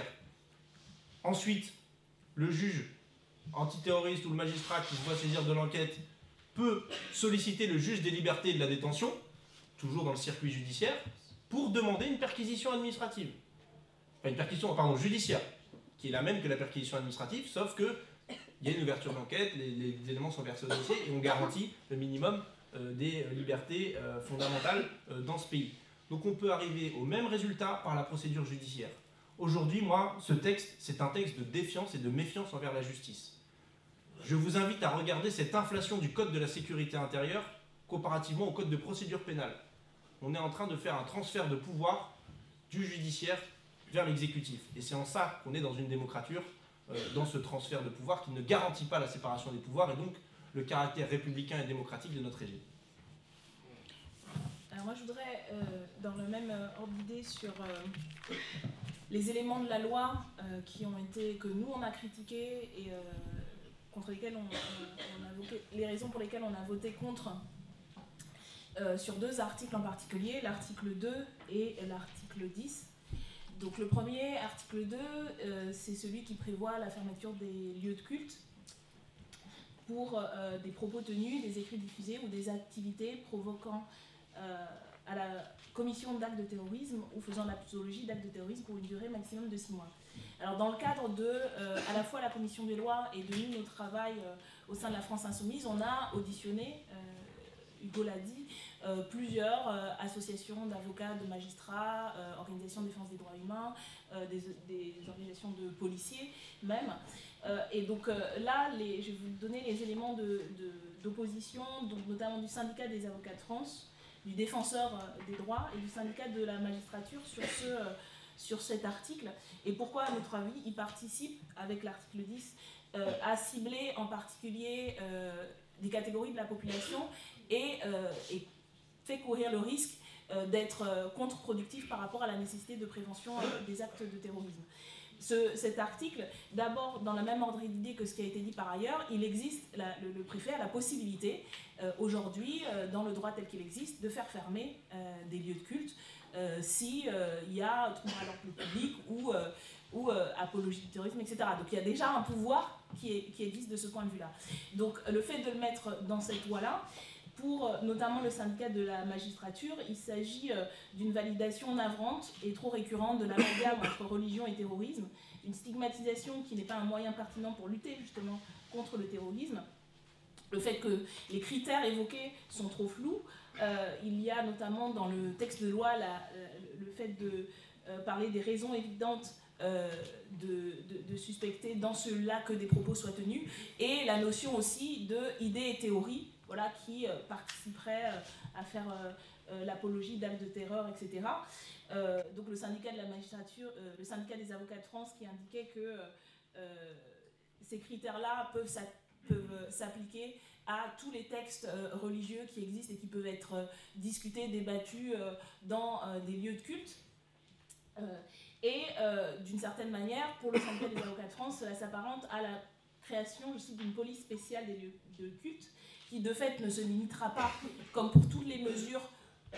Ensuite, le juge antiterroriste ou le magistrat qui se voit saisir de l'enquête peut solliciter le juge des libertés et de la détention, toujours dans le circuit judiciaire, pour demander une perquisition administrative. Enfin, une perquisition, pardon, judiciaire, qui est la même que la perquisition administrative, sauf qu'il y a une ouverture d'enquête, les éléments sont versés au dossier et on garantit le minimum des libertés fondamentales dans ce pays. Donc on peut arriver au même résultat par la procédure judiciaire. Aujourd'hui, moi, ce texte, c'est un texte de défiance et de méfiance envers la justice. Je vous invite à regarder cette inflation du Code de la sécurité intérieure comparativement au Code de procédure pénale. On est en train de faire un transfert de pouvoir du judiciaire vers l'exécutif. Et c'est en ça qu'on est dans une démocrature, dans ce transfert de pouvoir qui ne garantit pas la séparation des pouvoirs et donc le caractère républicain et démocratique de notre régime. Alors moi je voudrais, dans le même ordre d'idée sur les éléments de la loi que nous on a critiqués et contre lesquels on a voté, les raisons pour lesquelles on a voté contre sur 2 articles en particulier, l'article 2 et l'article 10. Donc le premier, article 2, c'est celui qui prévoit la fermeture des lieux de culte pour des propos tenus, des écrits diffusés ou des activités provoquant à la commission d'actes de terrorisme ou faisant l'apologie d'actes de terrorisme pour une durée maximum de 6 mois. Alors dans le cadre de à la fois la commission des lois et de nous, notre travail au sein de la France Insoumise, on a auditionné, Hugo l'a dit, plusieurs associations d'avocats, de magistrats, organisations de défense des droits humains, des organisations de policiers même. Et donc là, je vais vous donner les éléments d'opposition, donc notamment du syndicat des avocats de France, du défenseur des droits et du syndicat de la magistrature sur cet article. Et pourquoi, à notre avis, il participe, avec l'article 10, à cibler en particulier des catégories de la population et fait courir le risque d'être contre-productif par rapport à la nécessité de prévention des actes de terrorisme. Cet article, d'abord dans la même ordre d'idée que ce qui a été dit par ailleurs, il existe, le préfet a la possibilité aujourd'hui, dans le droit tel qu'il existe, de faire fermer des lieux de culte s'il y a trouble à l'ordre public ou apologie du terrorisme, etc. Donc il y a déjà un pouvoir qui existe de ce point de vue-là. Donc le fait de le mettre dans cette loi-là, pour notamment le syndicat de la magistrature, il s'agit d'une validation navrante et trop récurrente de l'amalgame entre religion et terrorisme, une stigmatisation qui n'est pas un moyen pertinent pour lutter justement contre le terrorisme, le fait que les critères évoqués sont trop flous. Il y a notamment dans le texte de loi le fait de parler des raisons évidentes de suspecter dans cela que des propos soient tenus, et la notion aussi d'idées et théories, voilà, qui participeraient à faire l'apologie d'actes de terreur, etc. Donc le syndicat de la magistrature, le syndicat des avocats de France, qui indiquait que ces critères-là peuvent s'appliquer à tous les textes religieux qui existent et qui peuvent être discutés, débattus dans des lieux de culte. Et d'une certaine manière, pour le syndicat des avocats de France, cela s'apparente à la création, je cite, d'une police spéciale des lieux de culte, qui de fait ne se limitera pas, comme pour toutes les mesures,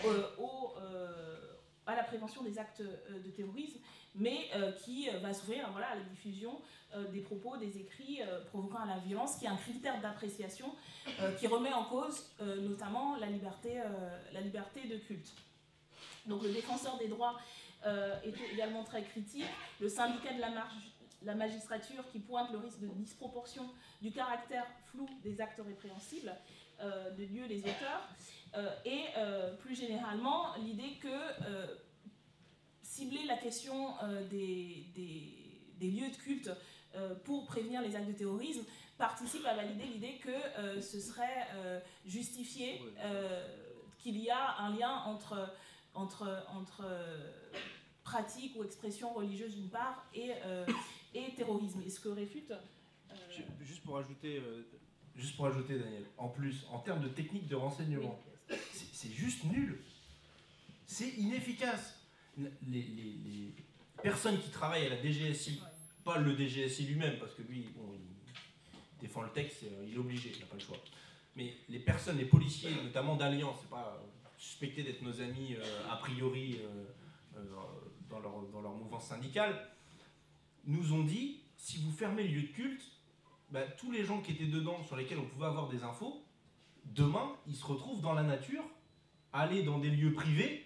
à la prévention des actes de terrorisme, mais qui va s'ouvrir à la diffusion des propos, des écrits provoquant à la violence, qui est un critère d'appréciation qui remet en cause notamment la liberté de culte. Donc le défenseur des droits est également très critique. Le syndicat de la magistrature qui pointe le risque de disproportion du caractère flou des actes répréhensibles, de lieu les auteurs, et plus généralement l'idée que cibler la question des lieux de culte pour prévenir les actes de terrorisme participe à valider l'idée que ce serait justifié qu'il y a un lien entre pratique ou expression religieuse d'une part et terrorisme. Et ce que réfute... Juste pour ajouter, Daniel, en plus, en termes de technique de renseignement, oui, c'est juste nul. C'est inefficace. Les personnes qui travaillent à la DGSI, pas le DGSI lui-même, parce que lui, bon, il défend le texte, il est obligé, il n'a pas le choix. Mais les personnes, les policiers, notamment d'Alliance, c'est pas suspectés d'être nos amis a priori dans leur mouvance syndicale, nous ont dit, si vous fermez le lieu de culte, bah, tous les gens qui étaient dedans, sur lesquels on pouvait avoir des infos, demain, ils se retrouvent dans la nature, aller dans des lieux privés,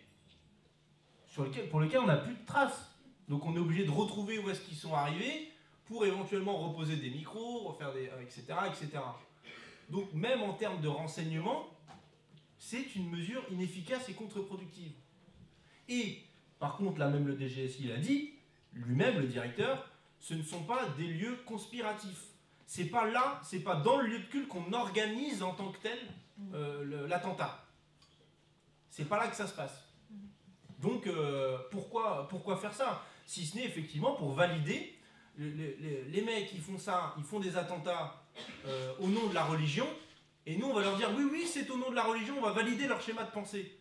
pour lesquels on n'a plus de traces. Donc on est obligé de retrouver où est-ce qu'ils sont arrivés, pour éventuellement reposer des micros, refaire etc., etc. Donc même en termes de renseignement, c'est une mesure inefficace et contre-productive. Et, par contre, là même le DGSI l'a dit, lui-même, le directeur, ce ne sont pas des lieux conspiratifs. C'est pas là, c'est pas dans le lieu de culte qu'on organise en tant que tel l'attentat. C'est pas là que ça se passe. Donc, pourquoi faire ça? Si ce n'est effectivement pour valider les mecs qui font ça, ils font des attentats au nom de la religion, et nous on va leur dire oui, c'est au nom de la religion, on va valider leur schéma de pensée.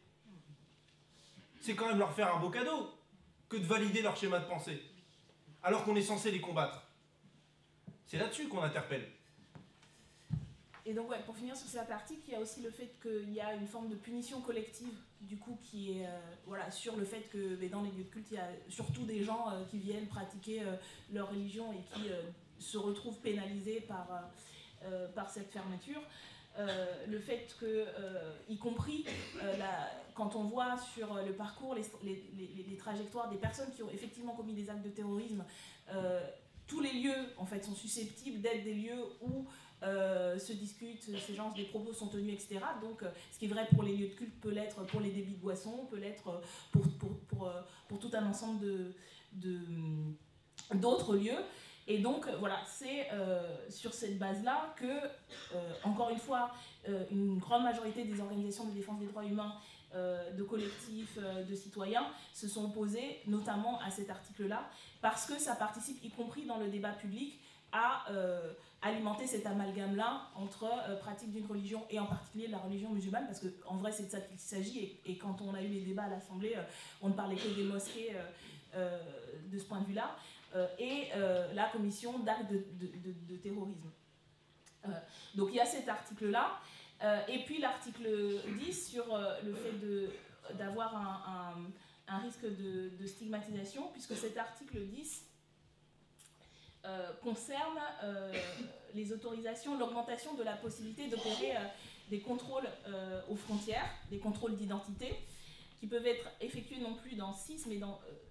C'est quand même leur faire un beau cadeau que de valider leur schéma de pensée, alors qu'on est censé les combattre. C'est là-dessus qu'on interpelle. Et donc, pour finir sur cet article, il y a aussi le fait qu'il y a une forme de punition collective, du coup, qui est sur le fait que dans les lieux de culte, il y a surtout des gens qui viennent pratiquer leur religion et qui se retrouvent pénalisés par cette fermeture. Le fait que, y compris quand on voit sur le parcours les trajectoires des personnes qui ont effectivement commis des actes de terrorisme, tous les lieux en fait sont susceptibles d'être des lieux où se discutent, des propos sont tenus, etc. Donc ce qui est vrai pour les lieux de culte peut l'être pour les débits de boissons, peut l'être pour tout un ensemble d'autres lieux. Et donc c'est sur cette base-là que, encore une fois, une grande majorité des organisations de défense des droits humains, de collectifs, de citoyens, se sont opposés notamment à cet article-là, parce que ça participe, y compris dans le débat public, à alimenter cet amalgame-là entre pratique d'une religion et en particulier de la religion musulmane, parce qu'en vrai c'est de ça qu'il s'agit, et quand on a eu les débats à l'Assemblée, on ne parlait que des mosquées de ce point de vue-là, et la commission d'actes de terrorisme. Donc il y a cet article-là, et puis l'article 10 sur le fait d'avoir un risque de stigmatisation, puisque cet article 10 concerne les autorisations, l'augmentation de la possibilité d'opérer des contrôles aux frontières, des contrôles d'identité, qui peuvent être effectués non plus dans 6 mais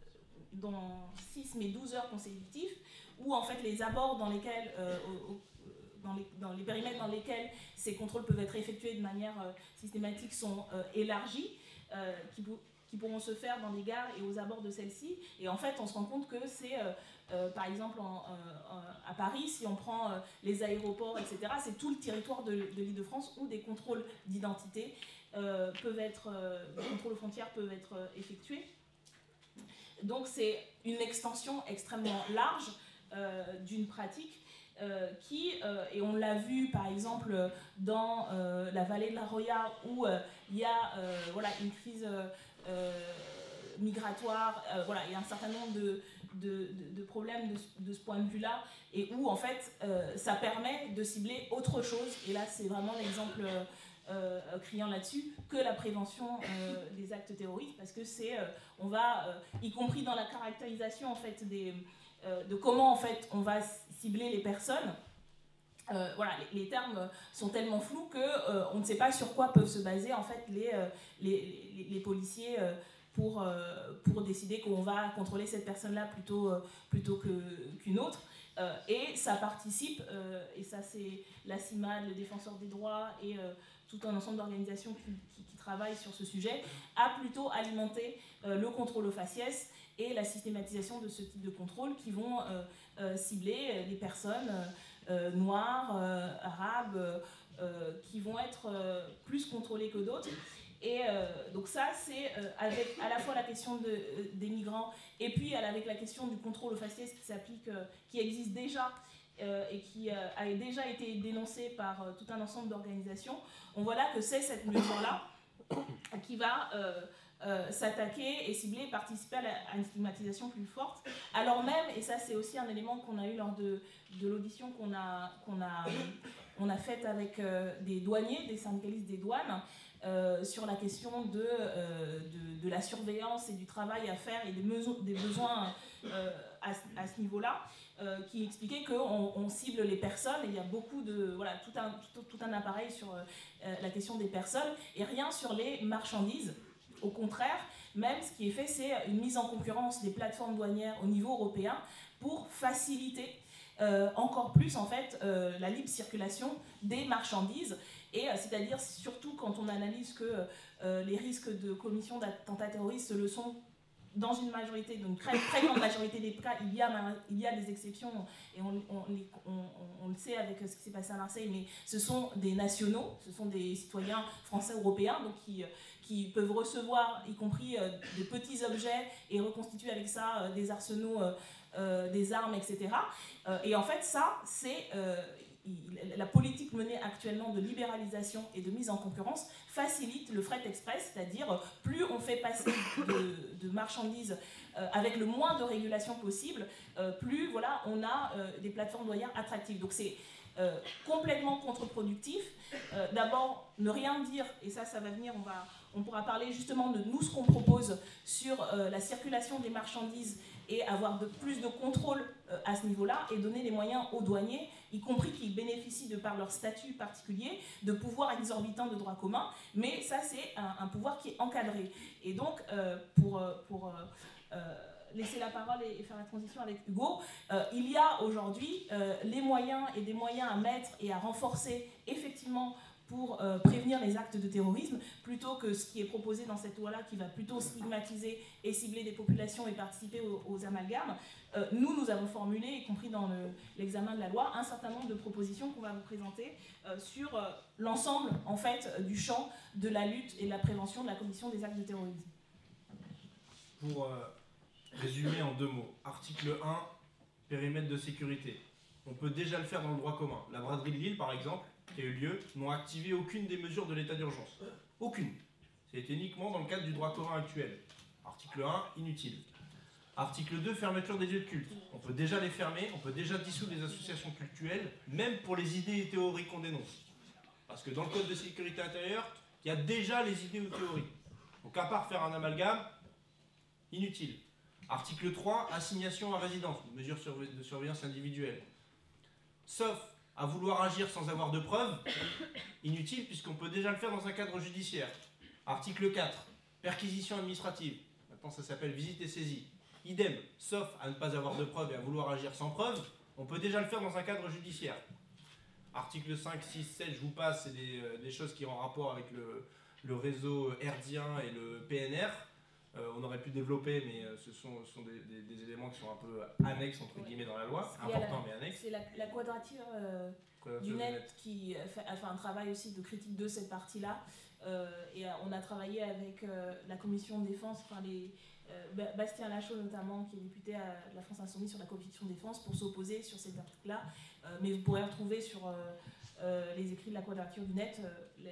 12 heures consécutives, où en fait les abords dans lesquels, dans les périmètres dans lesquels ces contrôles peuvent être effectués de manière systématique sont élargis, qui pourront se faire dans des gares et aux abords de celles-ci. Et en fait, on se rend compte que c'est par exemple à Paris, si on prend les aéroports, etc., c'est tout le territoire de l'Île-de-France où des contrôles d'identité des contrôles aux frontières peuvent être effectués. Donc c'est une extension extrêmement large d'une pratique qui, et on l'a vu par exemple dans la vallée de la Roya où il y a une crise migratoire, il y a un certain nombre de problèmes de ce point de vue-là, et où en fait ça permet de cibler autre chose, et là c'est vraiment l'exemple criant là-dessus, que la prévention des actes terroristes, parce que on va, y compris dans la caractérisation en fait de comment en fait on va cibler les personnes, les termes sont tellement flous que on ne sait pas sur quoi peuvent se baser en fait les policiers pour décider qu'on va contrôler cette personne-là plutôt qu'une autre. Et ça participe, et ça c'est la CIMAD, le Défenseur des droits et tout un ensemble d'organisations qui travaillent sur ce sujet, à plutôt alimenter le contrôle aux faciès et la systématisation de ce type de contrôle qui vont cibler les personnes noires, arabes, qui vont être plus contrôlées que d'autres. Et donc ça, c'est avec à la fois la question des migrants et puis avec la question du contrôle aux faciès qui existe déjà et qui a déjà été dénoncé par tout un ensemble d'organisations. On voit là que c'est cette mesure-là qui va s'attaquer et cibler et participer à une stigmatisation plus forte. Alors même, et ça c'est aussi un élément qu'on a eu lors de l'audition qu'on a faite avec des douaniers, des syndicalistes des douanes, sur la question de la surveillance et du travail à faire et des besoins à ce niveau-là, qui expliquait qu'on cible les personnes, et il y a beaucoup tout un appareil sur la question des personnes et rien sur les marchandises. Au contraire, même ce qui est fait, c'est une mise en concurrence des plateformes douanières au niveau européen pour faciliter encore plus en fait la libre circulation des marchandises, et c'est-à-dire surtout quand on analyse que les risques de commission d'attentats terroristes le sont dans une majorité, donc très, très grande majorité des cas. Il y a des exceptions, et on le sait avec ce qui s'est passé à Marseille, mais ce sont des nationaux, ce sont des citoyens français, européens, donc qui peuvent recevoir, y compris des petits objets, et reconstituer avec ça des arsenaux, des armes, etc. Et en fait, ça, c'est la politique menée actuellement de libéralisation et de mise en concurrence facilite le fret express, c'est-à-dire plus on fait passer de marchandises avec le moins de régulation possible, plus on a des plateformes douanières attractives. Donc c'est complètement contre-productif. D'abord, ne rien dire, et ça va venir, on pourra parler justement de nous, ce qu'on propose sur la circulation des marchandises et avoir plus de contrôle à ce niveau-là, et donner les moyens aux douaniers, y compris qui bénéficient de par leur statut particulier, de pouvoirs exorbitants de droit commun, mais ça c'est un pouvoir qui est encadré. Et donc, pour laisser la parole et faire la transition avec Hugo, il y a aujourd'hui les moyens et des moyens à mettre et à renforcer effectivement pour prévenir les actes de terrorisme, plutôt que ce qui est proposé dans cette loi-là, qui va plutôt stigmatiser et cibler des populations et participer aux amalgames. Nous avons formulé, y compris dans l'examen de la loi, un certain nombre de propositions qu'on va vous présenter sur l'ensemble en fait, du champ de la lutte et de la prévention de la commission des actes de terrorisme. Pour résumer en 2 mots, article 1, périmètre de sécurité. On peut déjà le faire dans le droit commun. La braderie de Lille, par exemple, qui a eu lieu, n'ont activé aucune des mesures de l'état d'urgence. Aucune. C'était uniquement dans le cadre du droit commun actuel. Article 1, inutile. Article 2, fermeture des lieux de culte. On peut déjà les fermer, on peut déjà dissoudre les associations cultuelles, même pour les idées et théories qu'on dénonce. Parce que dans le code de sécurité intérieure, il y a déjà les idées ou théories. Donc à part faire un amalgame, inutile. Article 3, assignation à résidence, mesure de surveillance individuelle. Sauf à vouloir agir sans avoir de preuves, inutile puisqu'on peut déjà le faire dans un cadre judiciaire. Article 4, perquisition administrative. Maintenant ça s'appelle visite et saisie. Idem, sauf à ne pas avoir de preuves et à vouloir agir sans preuves, on peut déjà le faire dans un cadre judiciaire. Article 5, 6, 7, je vous passe, c'est des choses qui ont rapport avec le réseau herdien et le PNR. on aurait pu développer, mais ce sont des éléments qui sont un peu annexes, entre guillemets, dans la loi, importants mais annexes. C'est la quadrature du net qui a fait un travail aussi de critique de cette partie-là. Et on a travaillé avec la commission de défense, enfin Bastien Lachaud notamment, qui est député à la France Insoumise sur la commission de défense, pour s'opposer sur cet article-là. Mais vous pourrez retrouver sur les écrits de la quadrature du net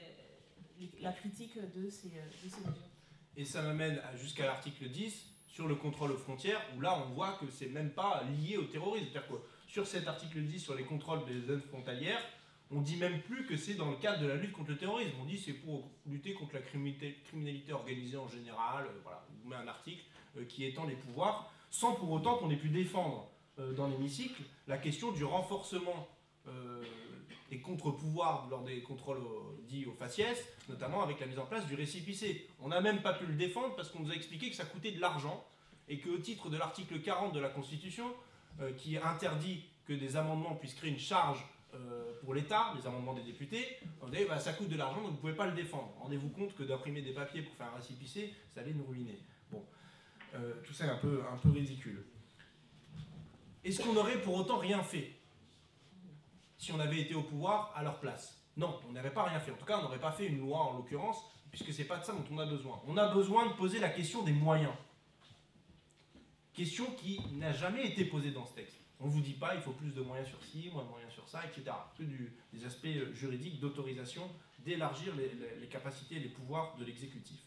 la critique de ces mesures. Et ça m'amène jusqu'à l'article 10 sur le contrôle aux frontières, où là on voit que c'est même pas lié au terrorisme. C'est-à-dire que sur cet article 10 sur les contrôles des zones frontalières, on dit même plus que c'est dans le cadre de la lutte contre le terrorisme. On dit c'est pour lutter contre la criminalité organisée en général. Voilà, on vous met un article qui étend les pouvoirs, sans pour autant qu'on ait pu défendre dans l'hémicycle la question du renforcement des contre-pouvoirs lors des contrôles dits au faciès, notamment avec la mise en place du récépissé. On n'a même pas pu le défendre parce qu'on nous a expliqué que ça coûtait de l'argent et qu'au titre de l'article 40 de la Constitution, qui interdit que des amendements puissent créer une charge pour l'État, les amendements des députés, on dit bah, ça coûte de l'argent donc vous ne pouvez pas le défendre. Rendez-vous compte que d'imprimer des papiers pour faire un récépissé, ça allait nous ruiner. Bon, tout ça est un peu ridicule. Est-ce qu'on aurait pour autant rien fait si on avait été au pouvoir à leur place? Non, on n'aurait pas rien fait. En tout cas, on n'aurait pas fait une loi en l'occurrence, puisque c'est pas de ça dont on a besoin. On a besoin de poser la question des moyens. Question qui n'a jamais été posée dans ce texte. On ne vous dit pas il faut plus de moyens sur ci, moins de moyens sur ça, etc. Que des aspects juridiques d'autorisation, d'élargir les capacités et les pouvoirs de l'exécutif.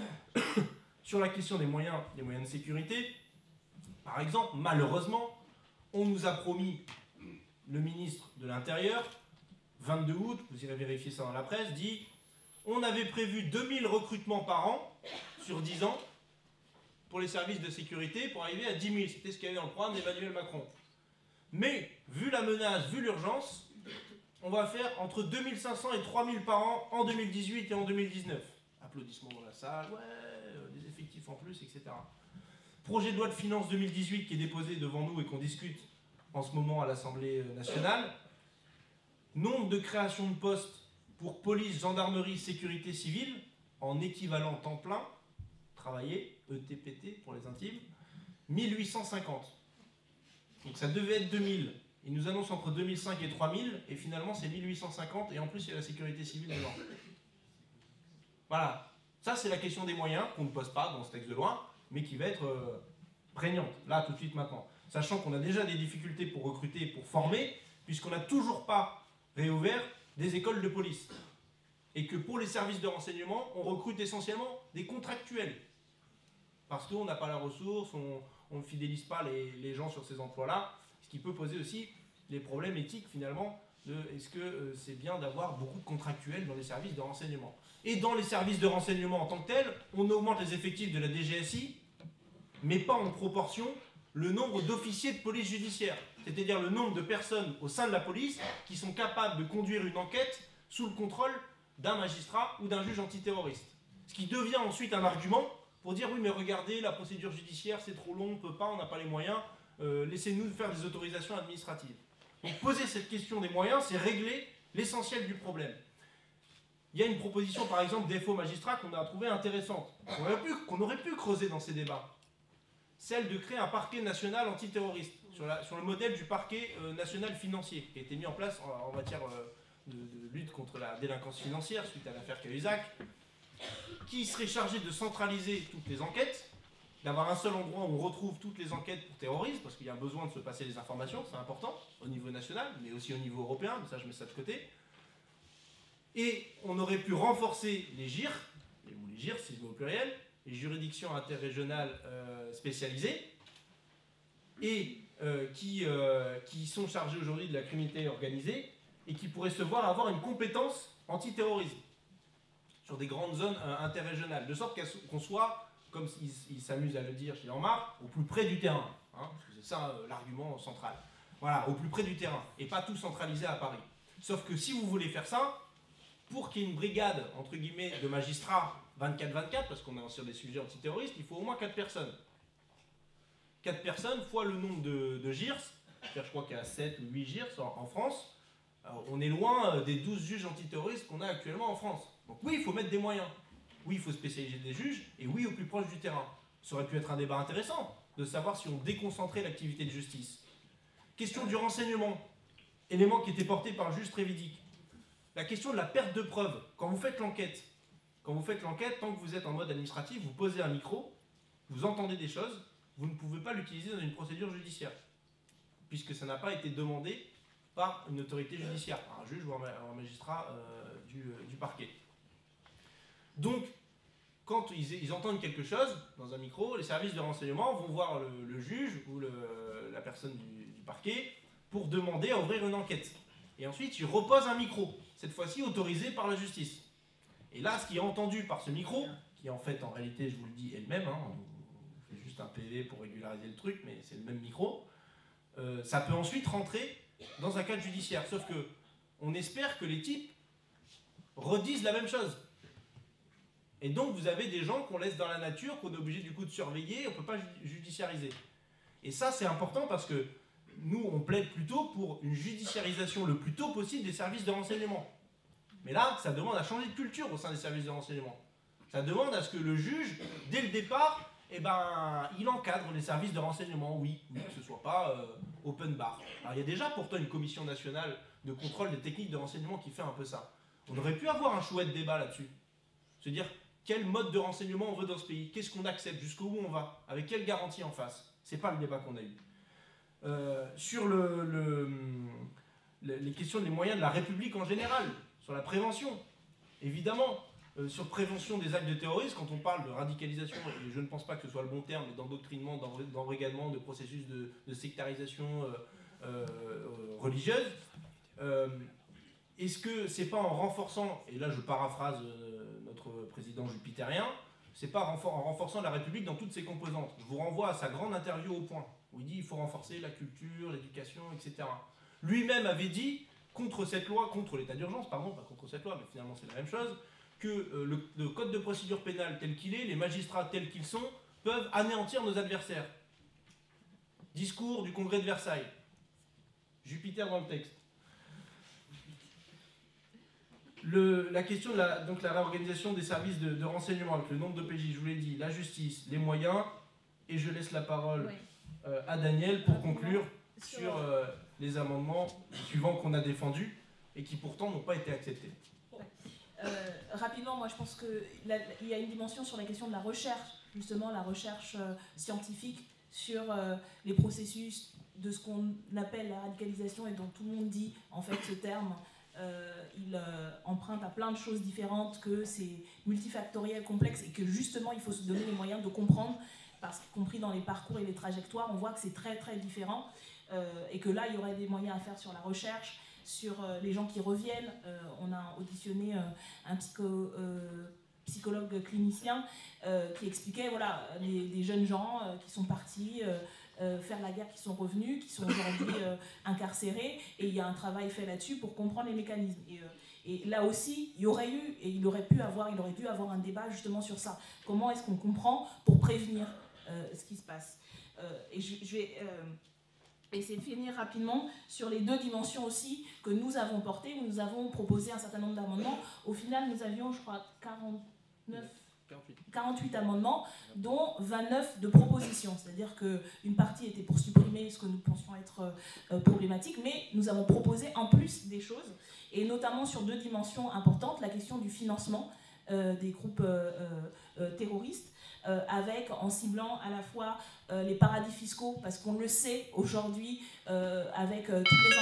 Sur la question des moyens de sécurité, par exemple, malheureusement, on nous a promis, le ministre de l'Intérieur, 22 août, vous irez vérifier ça dans la presse, dit on avait prévu 2000 recrutements par an sur 10 ans pour les services de sécurité pour arriver à 10 000. C'était ce qu'il y avait dans le programme d'Emmanuel Macron. Mais, vu la menace, vu l'urgence, on va faire entre 2500 et 3000 par an en 2018 et en 2019. Applaudissements dans la salle, ouais, des effectifs en plus, etc. Projet de loi de finances 2018 qui est déposé devant nous et qu'on discute en ce moment à l'Assemblée nationale. Nombre de créations de postes pour police, gendarmerie, sécurité civile, en équivalent temps plein, travailler, ETPT pour les intimes, 1850. Donc ça devait être 2000. Ils nous annoncent entre 2005 et 3000, et finalement c'est 1850, et en plus il y a la sécurité civile dedans. Voilà. Ça c'est la question des moyens, qu'on ne pose pas dans ce texte de loi, mais qui va être prégnante, là, tout de suite, maintenant. Sachant qu'on a déjà des difficultés pour recruter et pour former, puisqu'on n'a toujours pas réouvert des écoles de police. Et que pour les services de renseignement, on recrute essentiellement des contractuels. Parce qu'on n'a pas la ressource, on ne fidélise pas les gens sur ces emplois-là, ce qui peut poser aussi les problèmes éthiques, finalement, de est-ce que c'est bien d'avoir beaucoup de contractuels dans les services de renseignement. Et dans les services de renseignement en tant que tels, on augmente les effectifs de la DGSI, mais pas en proportion le nombre d'officiers de police judiciaire, c'est-à-dire le nombre de personnes au sein de la police qui sont capables de conduire une enquête sous le contrôle d'un magistrat ou d'un juge antiterroriste. Ce qui devient ensuite un argument pour dire oui mais regardez, la procédure judiciaire c'est trop long, on ne peut pas, on n'a pas les moyens, laissez-nous faire des autorisations administratives. Donc poser cette question des moyens, c'est régler l'essentiel du problème. Il y a une proposition par exemple des faux magistrats qu'on a trouvée intéressante, qu'on aurait pu creuser dans ces débats. Celle de créer un parquet national antiterroriste, sur le modèle du parquet national financier, qui a été mis en place en matière de lutte contre la délinquance financière suite à l'affaire Cahuzac, qui serait chargé de centraliser toutes les enquêtes, d'avoir un seul endroit où on retrouve toutes les enquêtes pour terrorisme, parce qu'il y a besoin de se passer les informations, c'est important, au niveau national, mais aussi au niveau européen, mais ça je mets ça de côté. Et on aurait pu renforcer les GIR, ou les GIR c'est le mot pluriel, les juridictions interrégionales spécialisées, et qui sont chargées aujourd'hui de la criminalité organisée, et qui pourraient se voir avoir une compétence antiterrorisme sur des grandes zones interrégionales, de sorte qu'on soit, comme il s'amuse à le dire chez En Marche, au plus près du terrain. Hein, c'est ça l'argument central. Voilà, au plus près du terrain, et pas tout centralisé à Paris. Sauf que si vous voulez faire ça, pour qu'il y ait une brigade, entre guillemets, de magistrats 24-24, parce qu'on est sur des sujets antiterroristes, il faut au moins 4 personnes. 4 personnes fois le nombre de GIRS, je crois qu'il y a 7 ou 8 GIRS en France. Alors, on est loin des 12 juges antiterroristes qu'on a actuellement en France. Donc oui, il faut mettre des moyens. Oui, il faut spécialiser des juges, et oui, au plus proche du terrain. Ça aurait pu être un débat intéressant, de savoir si on déconcentrait l'activité de justice. Question du renseignement, élément qui était porté par le juge Trévidic. La question de la perte de preuves, quand vous faites l'enquête, tant que vous êtes en mode administratif, vous posez un micro, vous entendez des choses, vous ne pouvez pas l'utiliser dans une procédure judiciaire, puisque ça n'a pas été demandé par une autorité judiciaire, par un juge ou un magistrat du parquet. Donc, quand ils entendent quelque chose dans un micro, les services de renseignement vont voir le juge ou la personne du parquet pour demander à ouvrir une enquête. Et ensuite, ils reposent un micro, cette fois-ci autorisé par la justice. Et là, ce qui est entendu par ce micro, qui en fait, en réalité, je vous le dis, est le même, hein, on fait juste un PV pour régulariser le truc, mais c'est le même micro, ça peut ensuite rentrer dans un cadre judiciaire. Sauf que on espère que les types redisent la même chose. Et donc, vous avez des gens qu'on laisse dans la nature, qu'on est obligé du coup de surveiller, on ne peut pas judiciariser. Et ça, c'est important parce que nous, on plaide plutôt pour une judiciarisation le plus tôt possible des services de renseignement. Mais là, ça demande à changer de culture au sein des services de renseignement. Ça demande à ce que le juge, dès le départ, il encadre les services de renseignement, oui, que ce ne soit pas open bar. Alors, il y a déjà pourtant une commission nationale de contrôle des techniques de renseignement qui fait un peu ça. On aurait pu avoir un chouette débat là-dessus. Se dire, quel mode de renseignement on veut dans ce pays? Qu'est-ce qu'on accepte? Jusqu'où on va? Avec quelle garantie en face? C'est pas le débat qu'on a eu. Sur les questions des moyens de la République en général, sur la prévention, évidemment, sur prévention des actes de terrorisme, quand on parle de radicalisation, et je ne pense pas que ce soit le bon terme, mais d'endoctrinement, d'embrigadement, de processus de sectarisation religieuse, est-ce que c'est pas en renforçant, et là je paraphrase notre président jupitérien, c'est pas en renforçant la République dans toutes ses composantes. Je vous renvoie à sa grande interview au Point, où il dit qu'il faut renforcer la culture, l'éducation, etc. Lui-même avait dit, contre cette loi, contre l'état d'urgence, pardon, pas contre cette loi, mais finalement c'est la même chose, que le code de procédure pénale tel qu'il est, les magistrats tels qu'ils sont, peuvent anéantir nos adversaires. Discours du congrès de Versailles. Jupiter dans le texte. La question de la réorganisation des services de renseignement avec le nombre de PJ, je vous l'ai dit, la justice, les moyens, et je laisse la parole à Daniel pour conclure sur les amendements suivants qu'on a défendus et qui pourtant n'ont pas été acceptés. Rapidement, moi je pense qu'il y a une dimension sur la question de la recherche, justement la recherche scientifique sur les processus de ce qu'on appelle la radicalisation et dont tout le monde dit en fait ce terme. Il emprunte à plein de choses différentes, que c'est multifactoriel, complexe, et que justement il faut se donner les moyens de comprendre, parce que compris dans les parcours et les trajectoires, on voit que c'est très très différent, et que là il y aurait des moyens à faire sur la recherche, sur les gens qui reviennent. On a auditionné un psychologue clinicien qui expliquait voilà, des jeunes gens qui sont partis faire la guerre, qui sont revenus, qui sont aujourd'hui incarcérés, et il y a un travail fait là-dessus pour comprendre les mécanismes. Et là aussi, il y aurait eu, et il aurait dû avoir un débat justement sur ça. Comment est-ce qu'on comprend pour prévenir ce qui se passe? Et je vais essayer de finir rapidement sur les deux dimensions aussi que nous avons portées, où nous avons proposé un certain nombre d'amendements. Au final, nous avions, je crois, 48 amendements, dont 29 de propositions. C'est-à-dire qu'une partie était pour supprimer ce que nous pensions être problématique, mais nous avons proposé en plus des choses, et notamment sur deux dimensions importantes, la question du financement des groupes terroristes, en ciblant à la fois les paradis fiscaux, parce qu'on le sait aujourd'hui avec tous les...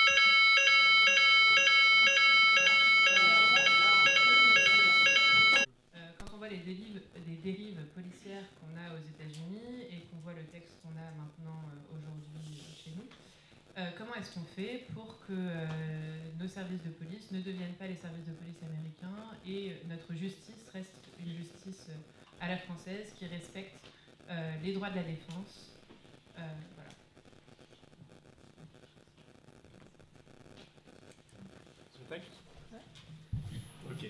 les dérives policières qu'on a aux États-Unis et qu'on voit le texte qu'on a maintenant aujourd'hui chez nous, comment est-ce qu'on fait pour que nos services de police ne deviennent pas les services de police américains et notre justice reste une justice à la française qui respecte les droits de la défense. Voilà. Ok.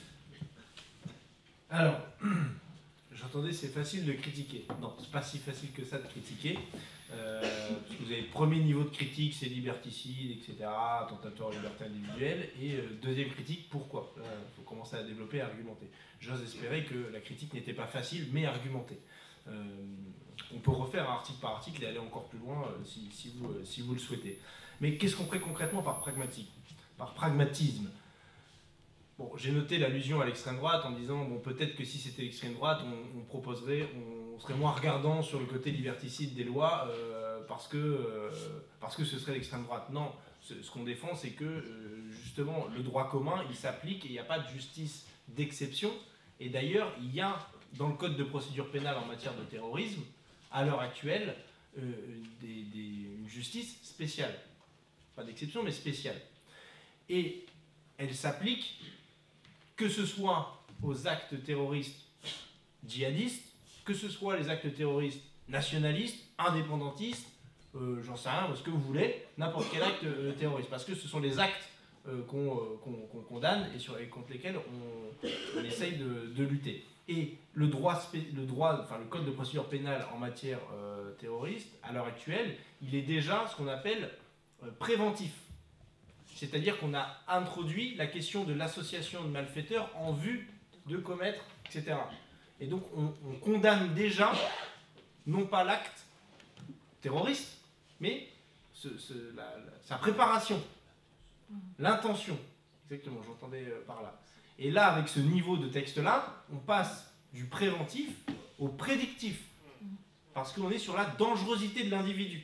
Alors, j'entendais c'est facile de critiquer. Non, c'est pas si facile que ça de critiquer. Parce que vous avez le premier niveau de critique, c'est liberticide, etc., attentatoire aux libertés individuelles. Et deuxième critique, pourquoi? Il faut commencer à développer et à argumenter. J'ose espérer que la critique n'était pas facile, mais argumentée. On peut refaire article par article et aller encore plus loin si vous le souhaitez. Mais qu'est-ce qu'on ferait concrètement par pragmatisme? Bon, j'ai noté l'allusion à l'extrême droite en disant bon, peut-être que si c'était l'extrême droite, on serait moins regardant sur le côté liberticide des lois parce que ce serait l'extrême droite. Non, ce qu'on défend, c'est que justement le droit commun, il s'applique et il n'y a pas de justice d'exception. Et d'ailleurs, il y a dans le code de procédure pénale en matière de terrorisme, à l'heure actuelle, une justice spéciale. Pas d'exception, mais spéciale. Et elle s'applique que ce soit aux actes terroristes djihadistes, que ce soit les actes terroristes nationalistes, indépendantistes, j'en sais rien, ce que vous voulez, n'importe quel acte terroriste. Parce que ce sont les actes qu'on condamne et contre lesquels on essaye de lutter. Et le code de procédure pénale en matière terroriste, à l'heure actuelle, il est déjà ce qu'on appelle préventif. C'est-à-dire qu'on a introduit la question de l'association de malfaiteurs en vue de commettre, etc. Et donc on condamne déjà, non pas l'acte terroriste, mais sa préparation, l'intention. Exactement, j'entendais par là. Et là, avec ce niveau de texte-là, on passe du préventif au prédictif. Parce qu'on est sur la dangerosité de l'individu.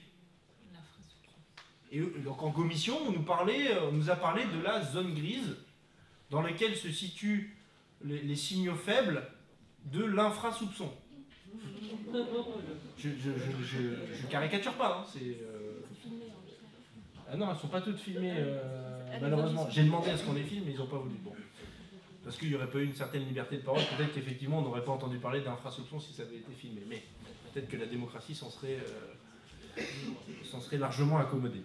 Et donc en commission, on nous a parlé de la zone grise dans laquelle se situent les signaux faibles de l'infrasoupçon. Je caricature pas, hein, Ah non, elles ne sont pas toutes filmées, malheureusement. J'ai demandé à ce qu'on les filme, mais ils n'ont pas voulu. Bon. Parce qu'il n'y aurait pas eu une certaine liberté de parole, peut-être qu'effectivement on n'aurait pas entendu parler d'infrasoupçon si ça avait été filmé. Mais peut-être que la démocratie s'en serait largement accommodée.